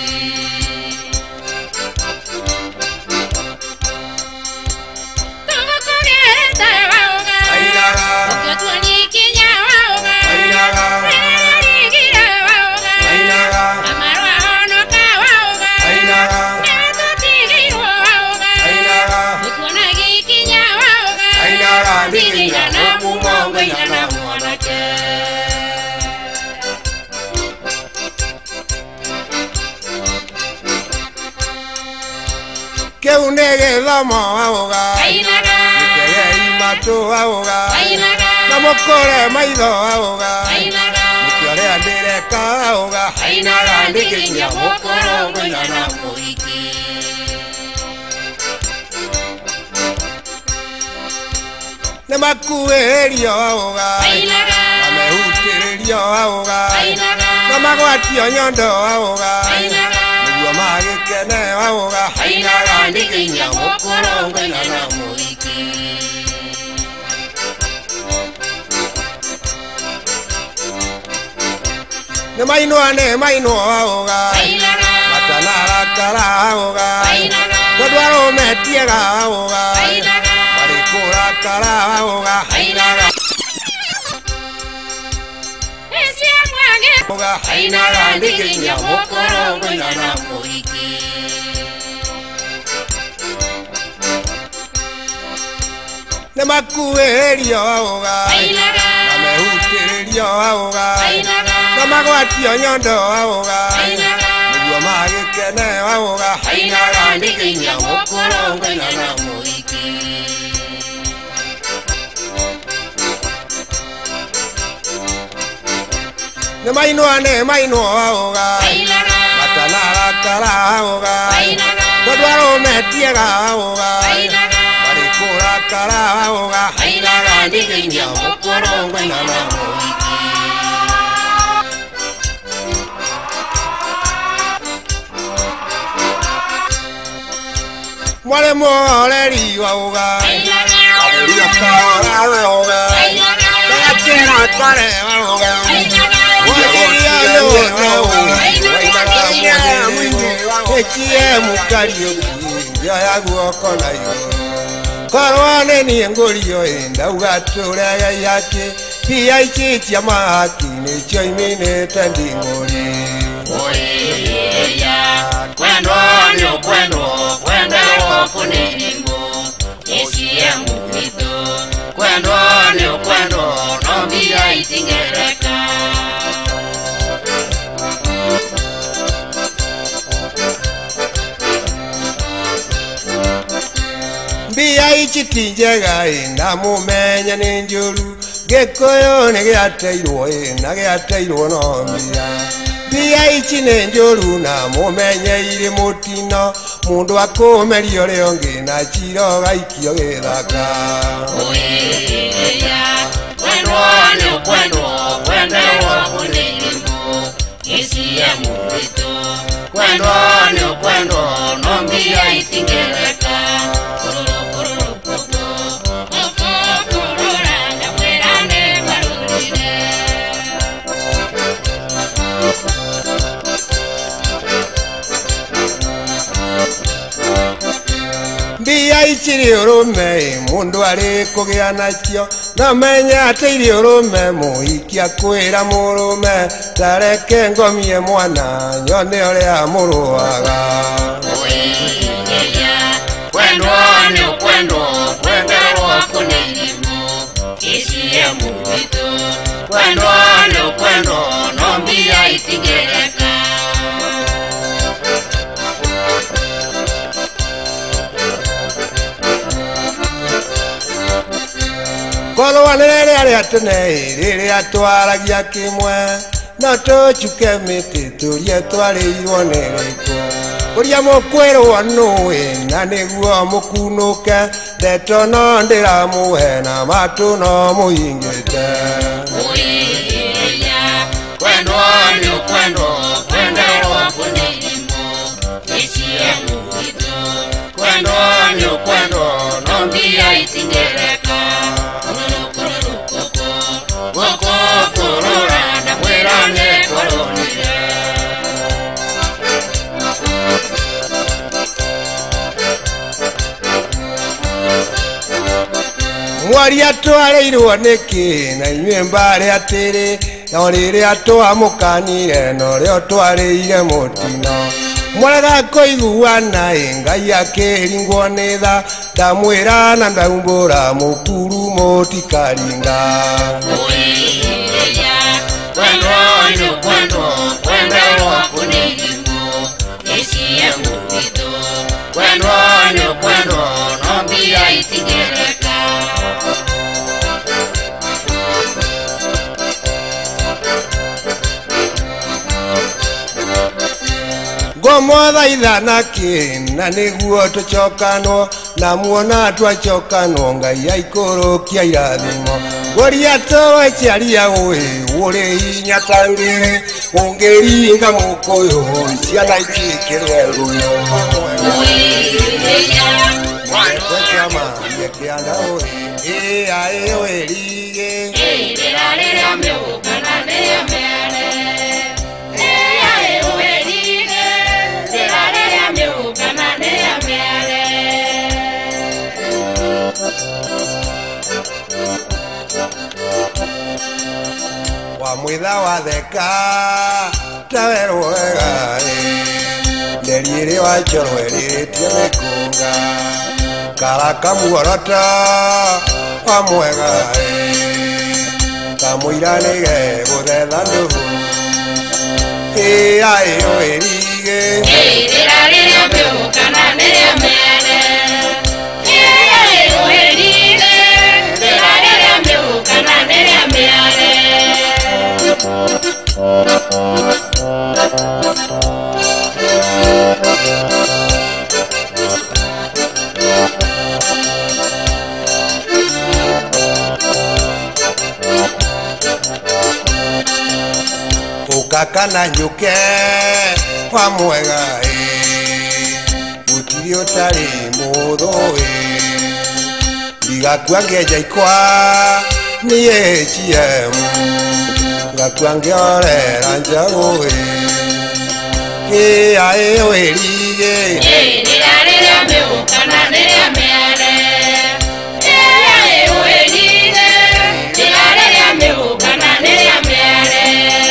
que un negue vamos a ahogar, que hay mato a ahogar, vamos corre maido a ahogar, que ore directa a ahogar, de que llamo coro y nada muy de macuerio a ahogar, me gusterio a ahogar, no me aguatio ñondo a ahogar. Mage kene ahoga haina randi kinya mokoro ngana na muiki ne maino ahoga matana kara ahoga kodwaro metiega ahoga marikura kara ahoga haina haina randi kinya mokoro ngana na muiki ne makuerio ahoga me gusterio ahoga no magwatio nyondo ahoga niguo magikene ahoga haina randi kinya mokoro ngana na muiki ne maino ahoga matana kara ahoga kodwaro metiega ahoga marikura kara ahoga haina randi kinya mokoro ngana na muiki mwale moreri ahoga aburia kara ahoga takatera kare ahoga Ekie mukario ya yaguoko na yo Korwane ni ngorio enda ugatura ya yake Pia ichitia mahaki ni choimine tandingori Oye ya Kwendo nyo kwendo kunimbo Esie mugito Kwendo nyo kwendo Nombia itingereka Mbia ichitinjega enda mumenya ninjuru Gekoyo negeateirwo nageateirwo no mbia Mbia ichi ninjuru na mumenye iri mutino Mundu akumerio riongi na chiro gaikio githaka Oye ya Kwendo kunimbo Esie mugito Kwendo Nombia itingereka chiri urume mundu ari kugia nacio namenya atiri urume muhikia kwira murume tareke ngomie mwana nyone uria muruaga kwendwo ni kwendwo kwenderwo kunirimo ishie mubitu kwendwo ni kwendwo no mbia itigereka korwa nere ari atene riri atwaragia kimwe no tuchuke miti turie twarirwo ni riko kuria mukwirwo nuwe na niguo mukunuke ndeto no ndiramuhe na matu no muhingite kwendwo ni kwendwo kwenderwo kunirimo ishie mubitu kwendwo ni kwendwo no mbia itigereka mwari atwareirwo niki na inyue mbare atiri no riri atwamukanire no rio twareire mutino mwarega kuiguana ngai akiringwo ni tha ndamwira na ndaumbura mukuru mutikaringa kwenderwo kunirimo ishie mubitu kwendwo ni kwendwo no mbia itigereka ngomothaitha naki na niguo tucokanwo na muona twacokanwo ngai aikurukia irathimo goria towe ciaria ui uri hinya tangiri ungiringa mukuyu ciana ikikirwe ruyo kwama yekianda ui ae werige rira meukana ne mere wamwitha watheka tawerwo wega nderire wachorwe rĩtie mĩkũnga karaka muorota wamwega kamũira nĩge gũthetha ndũhu aĩyo ĩrige rĩra rĩrĩa mĩũkana nĩrĩa mĩere aĩyo ĩrige rĩra rĩrĩa mĩũkana nĩrĩa mĩere ukakana nyuke wamwega gutiri utari muthu ngakua ngeja ikwa niye chiemu ngakua ngeorera njagu ae werige rĩra rĩrĩa mĩũkana nĩrĩa mĩere aĩ werige rĩra rĩrĩa mĩũkana nĩrĩa mĩere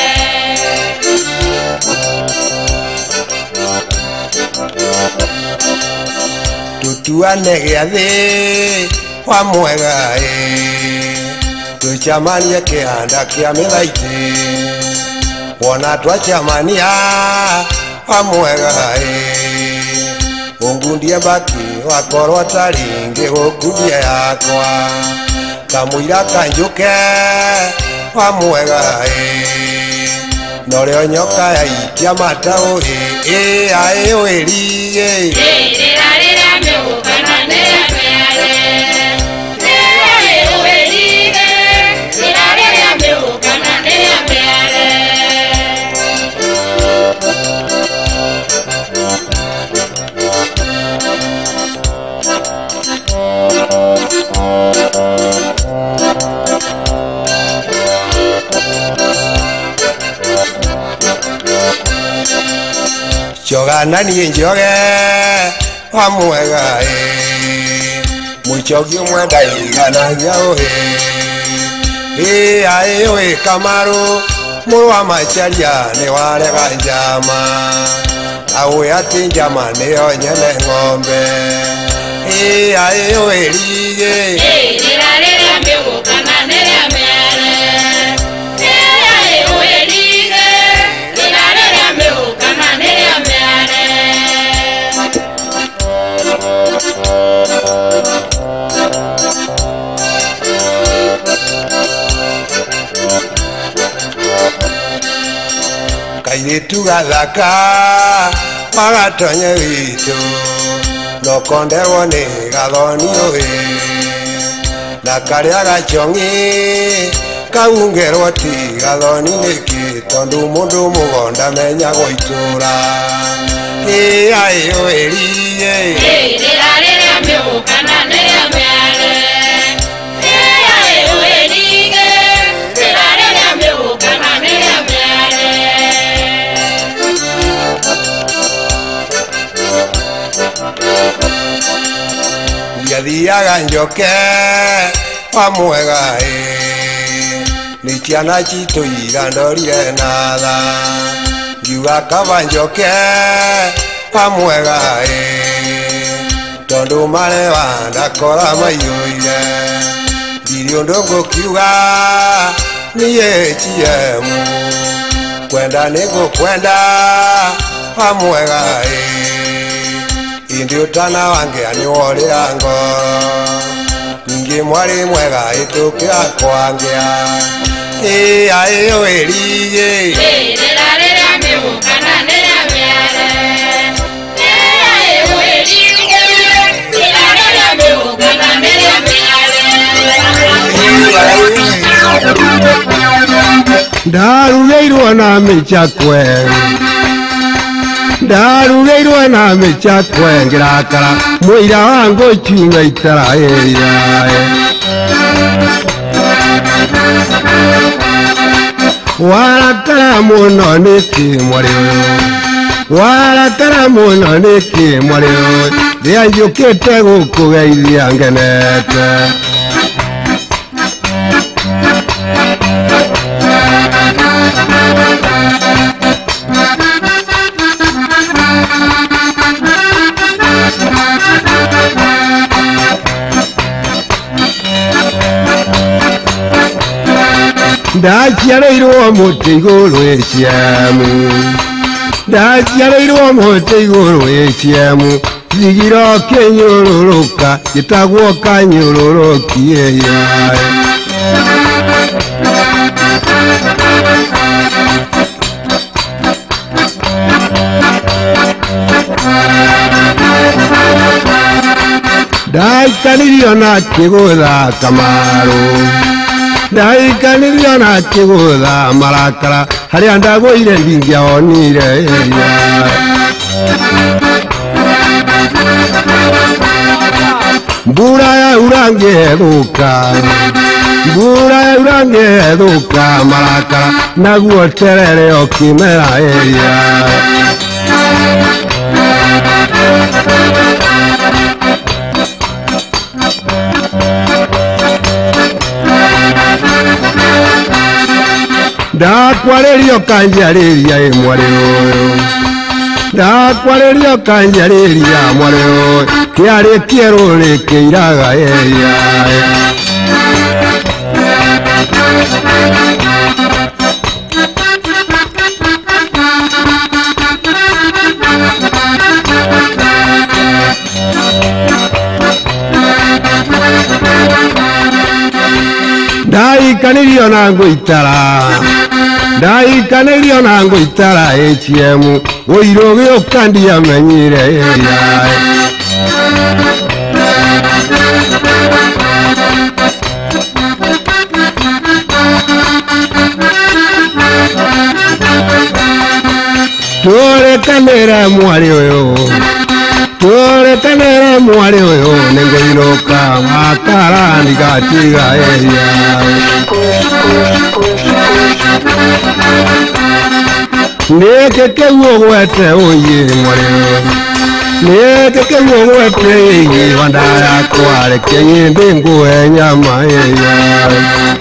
tutuane gĩathĩ wamwega tucamanie kĩhanda kĩa mĩthaitĩ wona twacamania wamwega ungundie mbaki wakorwo taringĩ gũkundia yakwa kamũira kanjũke wamwega norĩo nyoka yaikia mataũ aĩ wĩrige rĩra rĩrĩa mĩũkana nĩrĩa mĩere aĩ werige rĩra rĩrĩa mĩũkana nĩrĩa mĩere cogananie njoge wamwega muchogio mwenda iganagia ohe ae ohe Kamaru muru wa macharia ni warega njama awe ati njama niyo nyene ng'ombe ae ohe Rige rĩra rĩrĩa mĩgũkana nĩrĩa mĩere ae ohe Rige rĩra rĩrĩa mĩgũkana nĩrĩa mĩere kairitu gathaka magatonye witũ no konderwo nĩ gathoni ohe na karĩa gachong'i kaungerwo ti gathoni nĩkĩ tondũ mũndũ mũgonda menyagwo itũra aĩ ohe Rige rĩra rĩrĩa mĩgũkana nĩrĩa mĩere aĩ ohe Rige rĩra rĩrĩa mĩgũkana nĩrĩa mĩere thiaga njoke pamwega ni ciana citũ irandorire na tha ngiuga kaba njoke pamwega tondũ mareva ndakora maiyũire ndirĩ ũndũ ngũkiuga niĩ chiemu kwenda nĩngũkwenda pamwega indi utana wange aniworĩra ngoro ningĩ mwarĩ mwega ĩtũkĩra kwangĩa aĩ ohe Rige rĩra rĩrĩa mĩgũkana nĩrĩa mĩere aĩ ohe Rige rĩra rĩrĩa mĩgũkana nĩrĩa mĩere ndarugĩirwo na mĩcakwe ndarugĩirwo na mĩcakwe ngĩrakara mũira wa ngũkiuma itaraĩria warakara mũno nĩkĩ mwarĩ ũyũ warakara mũno nĩkĩ mwarĩ ũyũ rĩrĩa njũkĩte gũkũgeithia ngenete ndaciarĩirwo mũtĩ igũrũ ĩciemu ndaciarĩirwo mũtĩ igũrũ ĩciemu thigiro kĩnyũrũrũka gĩtagwo kanyũrũrũki yae ndaikanĩrio na kĩgũtha Kamaru ndaikanĩrio na kĩgũtha marakara harĩa ndagũire ndingĩonire mbura yaura ngĩethũka mbura yaura ngĩethũka marakara naguo terere okĩmera ndakwarĩrio kanjarĩria mwarĩ ũyũ ndakwarĩrio kanjarĩria mwarĩ ũyũ kĩarĩ kĩerũ rĩkĩiraga ndaikanĩrio na ngũitara ndaikanĩrio na ngũitara ĩciemu ũirũ gĩũka ndiamenyire tũrekanĩre mwarĩ ũyũ tũrekanĩre mwarĩ ũyũ nĩngũinũka makara ndigatiga nĩkĩ kĩu ũgwete ũyĩ mwarĩ ũyũ Niye que huevo play, bandara cuare que ni tengo nyama ya.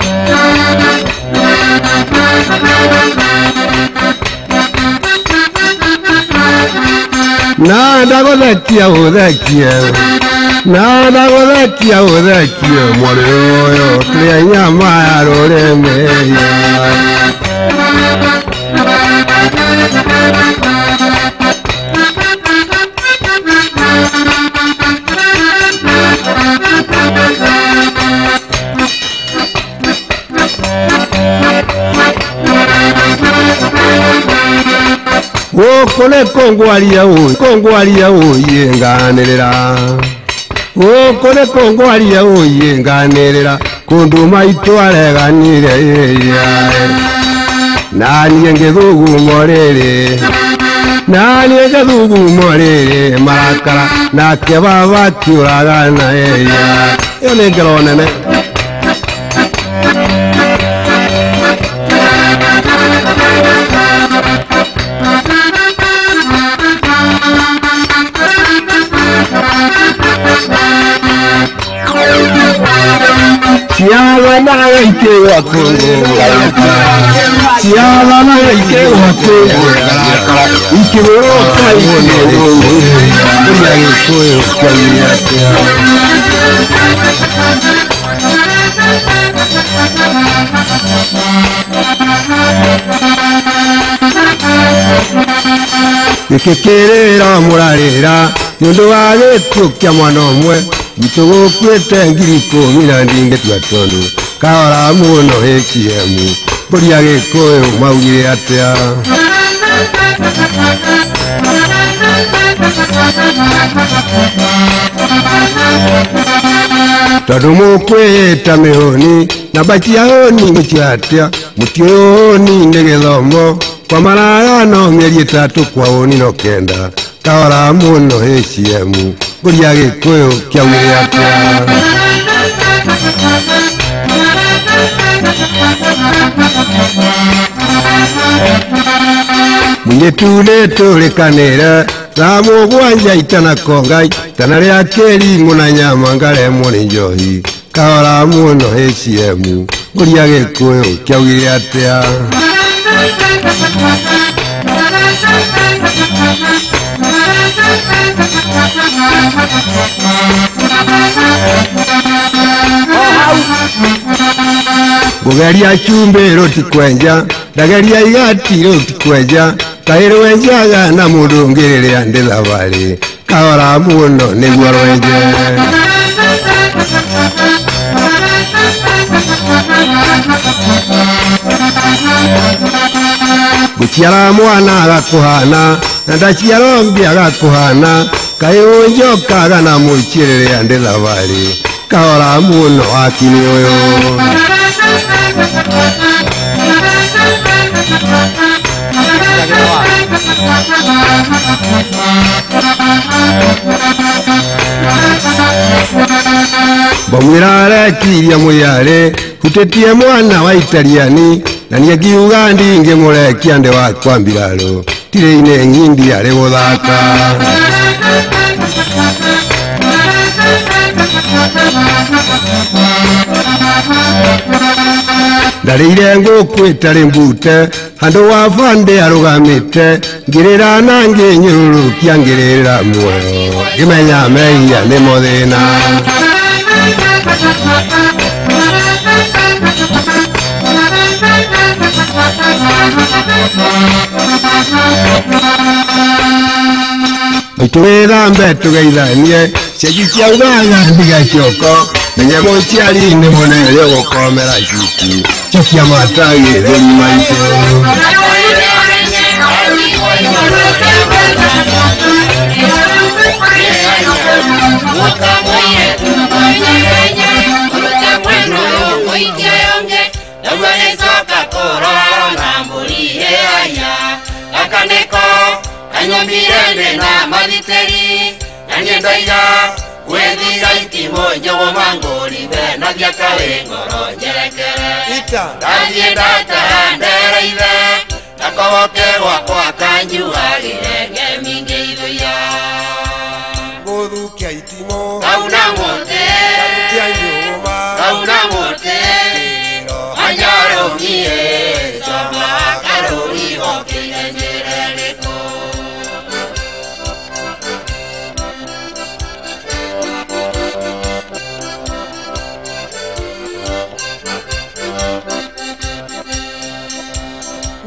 Nada godakia odakia. Nada godakia odakia. Morio play nyama roreme ya. Kone kongwalia uye nganelera. Kone kongwalia uye nganelera. Kunduma itwale ganire ya. Nani engedugu morere. Nani engedugu morere marakara na kebaba kiuragana ya. Yo negro nene. Siapa nak ikut aku? Siapa nak ikut aku? Ikut orang ini, yang ikut kalian. Que querer morarera, no lo hagas tú que amano mue. Mitogo kwete ngiriko mina ndinge twatondo kawara muno ekiemu buriage koyo mawire atia Tadumu kweta mehoni na bakia honi mchiatia mutioni ndegelomo kwa maraya no mieri 3 kwa honi no kenda kawara muno ekiemu buriage koyo kyawire atia Munye tule kanera Tamo gwanja itana kongai Tanare akeri muna nyama ngare mwoni njohi Kawara muno HCM Guriage kuyo kiawire atia Bugaria chumbe roti kwenja Dagaria igati roti kwenja Kairo wenjaga na mudungerere andela vale Kawara muno negwarwenje Guchiara mwana agakuhana Nandachiara mbi agakuhana Kairo njoka agana muchirere andela vale Kawara muno akini oyo Bamwirare kiria muyare Kutetie mwana wa Italiani Nani eki Ugandi inge mure kiande wa kwambiralo Tire ine ngindi yare vodaka Darire ngo kwetare mbute Hando wafande arugamite Ngirira nange nyururu kiangirira muero Gimenya meia ne modena Tuwera mbetu gaidanie Sejikia unaga ndiga choko Nenya mochiari ne monele gokomera shiki Chokia matagi dhoni maito Mirende na maditeri Nanyendaiga Wendiga itimo nyogo mangoli Vena diaka wengoro nyerekere Ita Nanyenda tahandera ive Nakowoke wako akanju Agirenge mingi iduya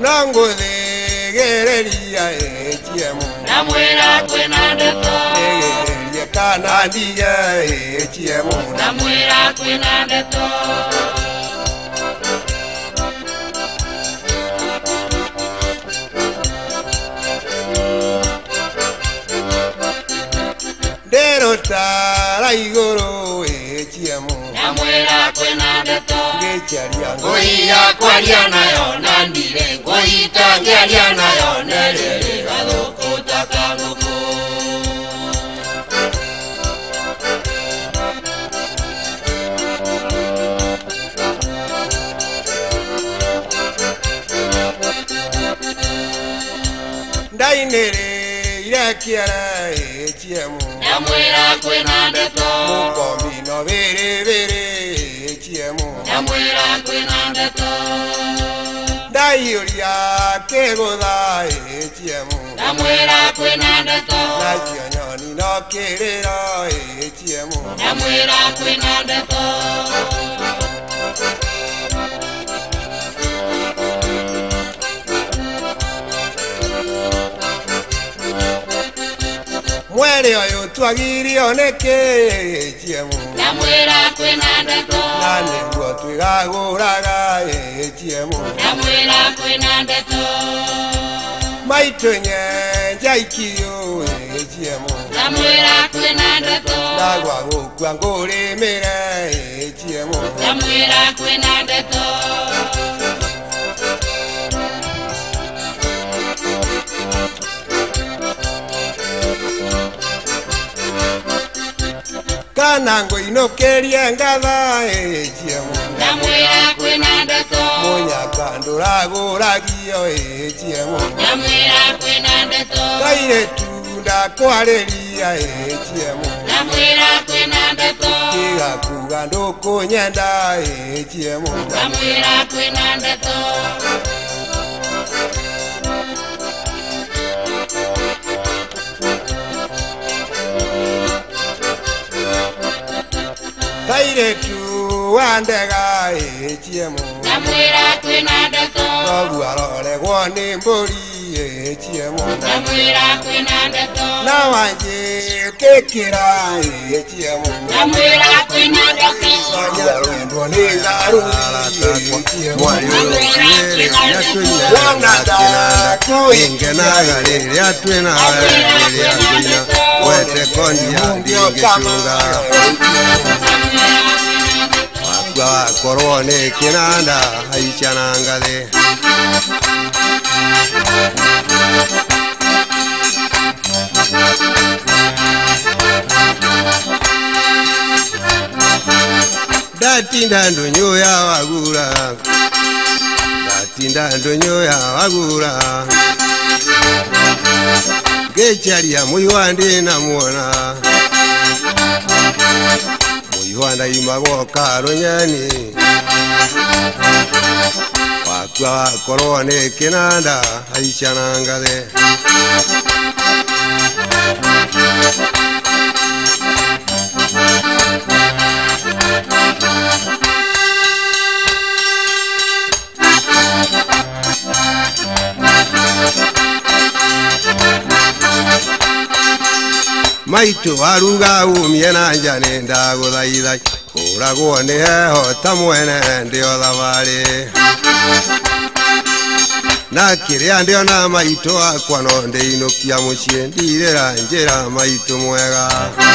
nango de gereria chiemo Namwera kwena ndeto gereria kanadia chiemo Namwera kwena ndeto derota igoro chiemo Namwera kwena ndeto gecharia Ngoia kwaria nayo nandire Ngoita ngeria nayo nerere Gathoko takanuku dainere irakiara chiemo Namwera kwena ndeto komino vere chiemo Namwera kwena ndeto daioria kegoda chiemo Namwera kwena ndeto nacio nyoni no kirira chiemo Namwera kwena ndeto mwere oyo twagirio neke chiemo Namwera kwena ndeto nane guo twigaguraga chiemo Namwera kwena ndeto maitonye jaikio chiemo Namwera kwena ndeto nagwa gukua ngurimire chiemo Namwera kwena ndeto kana ngoinokeria ngatha chiemo Namwera kwena ndeto munyaka nduraguragio chiemo Namwera kwena ndeto kairetu ndakwarĩria chiemo Namwera kwena ndeto kigakuga ndukunyenda chiemo Namwera kwena ndeto kairetu wandega chiemo Namwera kwena ndeto noguaroregwo nĩ mbũri chiemo Namwera kwena ndeto na wanje kĩkĩra chiemo Namwera kwena ndeto nyarwendwo nĩ ngaruri chiemo ingenaga rĩrĩa twĩnaga rĩrĩa twĩna wete konia ndingĩcunga wakwa wakorwo nĩ kĩnanda haica na ngathĩ ndatinda ndũnyũya wagura ndatinda ndũnyũya wagura ngĩcaria mũiwa ndĩnamuona mũiwa ndaimagwo karũnyeni wakua wakorwo nĩ kĩnanda haica na ngathĩ maitu waruga umie na nja nĩ ndagũthaitha kũragwo nĩ heho ta mwene ndĩo thabarĩ na kĩrĩa ndĩona maitũ wakwa no ndĩinũkia mũciĩ ndirĩra njĩra maitũ mwega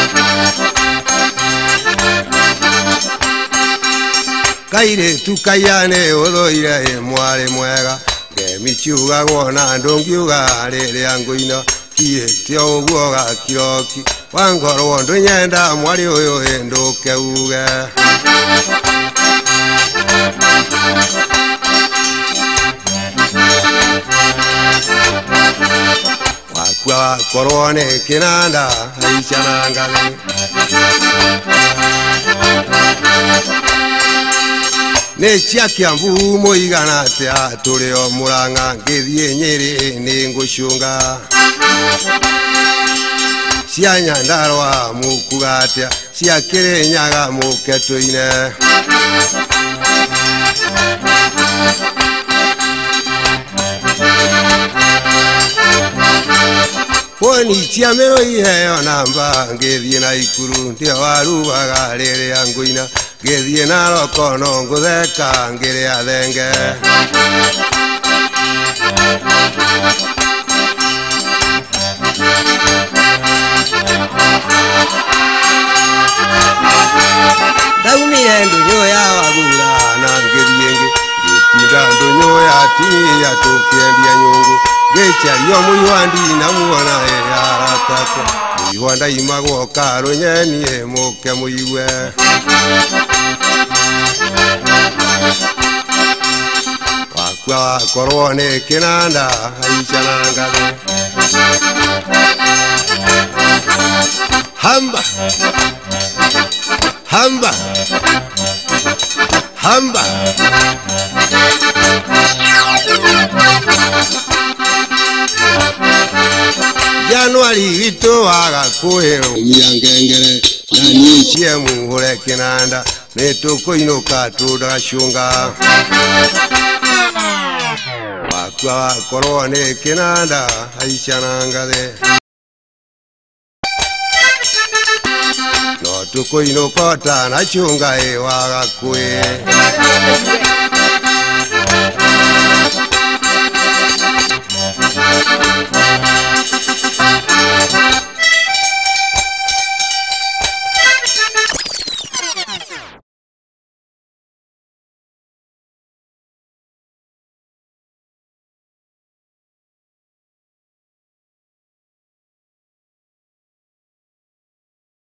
kairĩtu kaia nĩ ũthũire mwarĩ mwega ngemi ciugagwo na ndũngiuga rĩrĩa ngũino kiĩte ũguo gakiroki wangorwo ndũnyenda mwarĩ ũyũ ndũke uge wakua wakorwo nĩ kĩnanda haica na ngathĩ nĩ cia Kiambu mũigana atĩa tũrĩ o Mũrang'a ngĩthiĩ Nyĩrĩ nĩ ngũcũnga cia Nyandarũa mũkuga atĩa cia Kĩrĩnyaga mũke tũine ni chiamero iheo namba ngethie na ikuru ndio waruaga rĩrĩa ngũina ngethie na rokono ngũtheka ngĩrĩa thenge ndaumire ndũnyũ ya wagura na ngethie ngĩtinda ndũnyũ ya tinia tũkĩendia nyũngũ ngĩcaria mũihwandi na muona yarakakwa mũihwanda imagwo karũnyenie mũke mũigue wakwa wakorwo nĩ kĩnanda aicana ngathĩ hamba hamba hamba Januari wito waga kuhero miyangengere na nichie muhore kinanda netuko inoka tudashunga wakwa korone kinanda aichanangade no tuko inokota na chunga e waga kuhe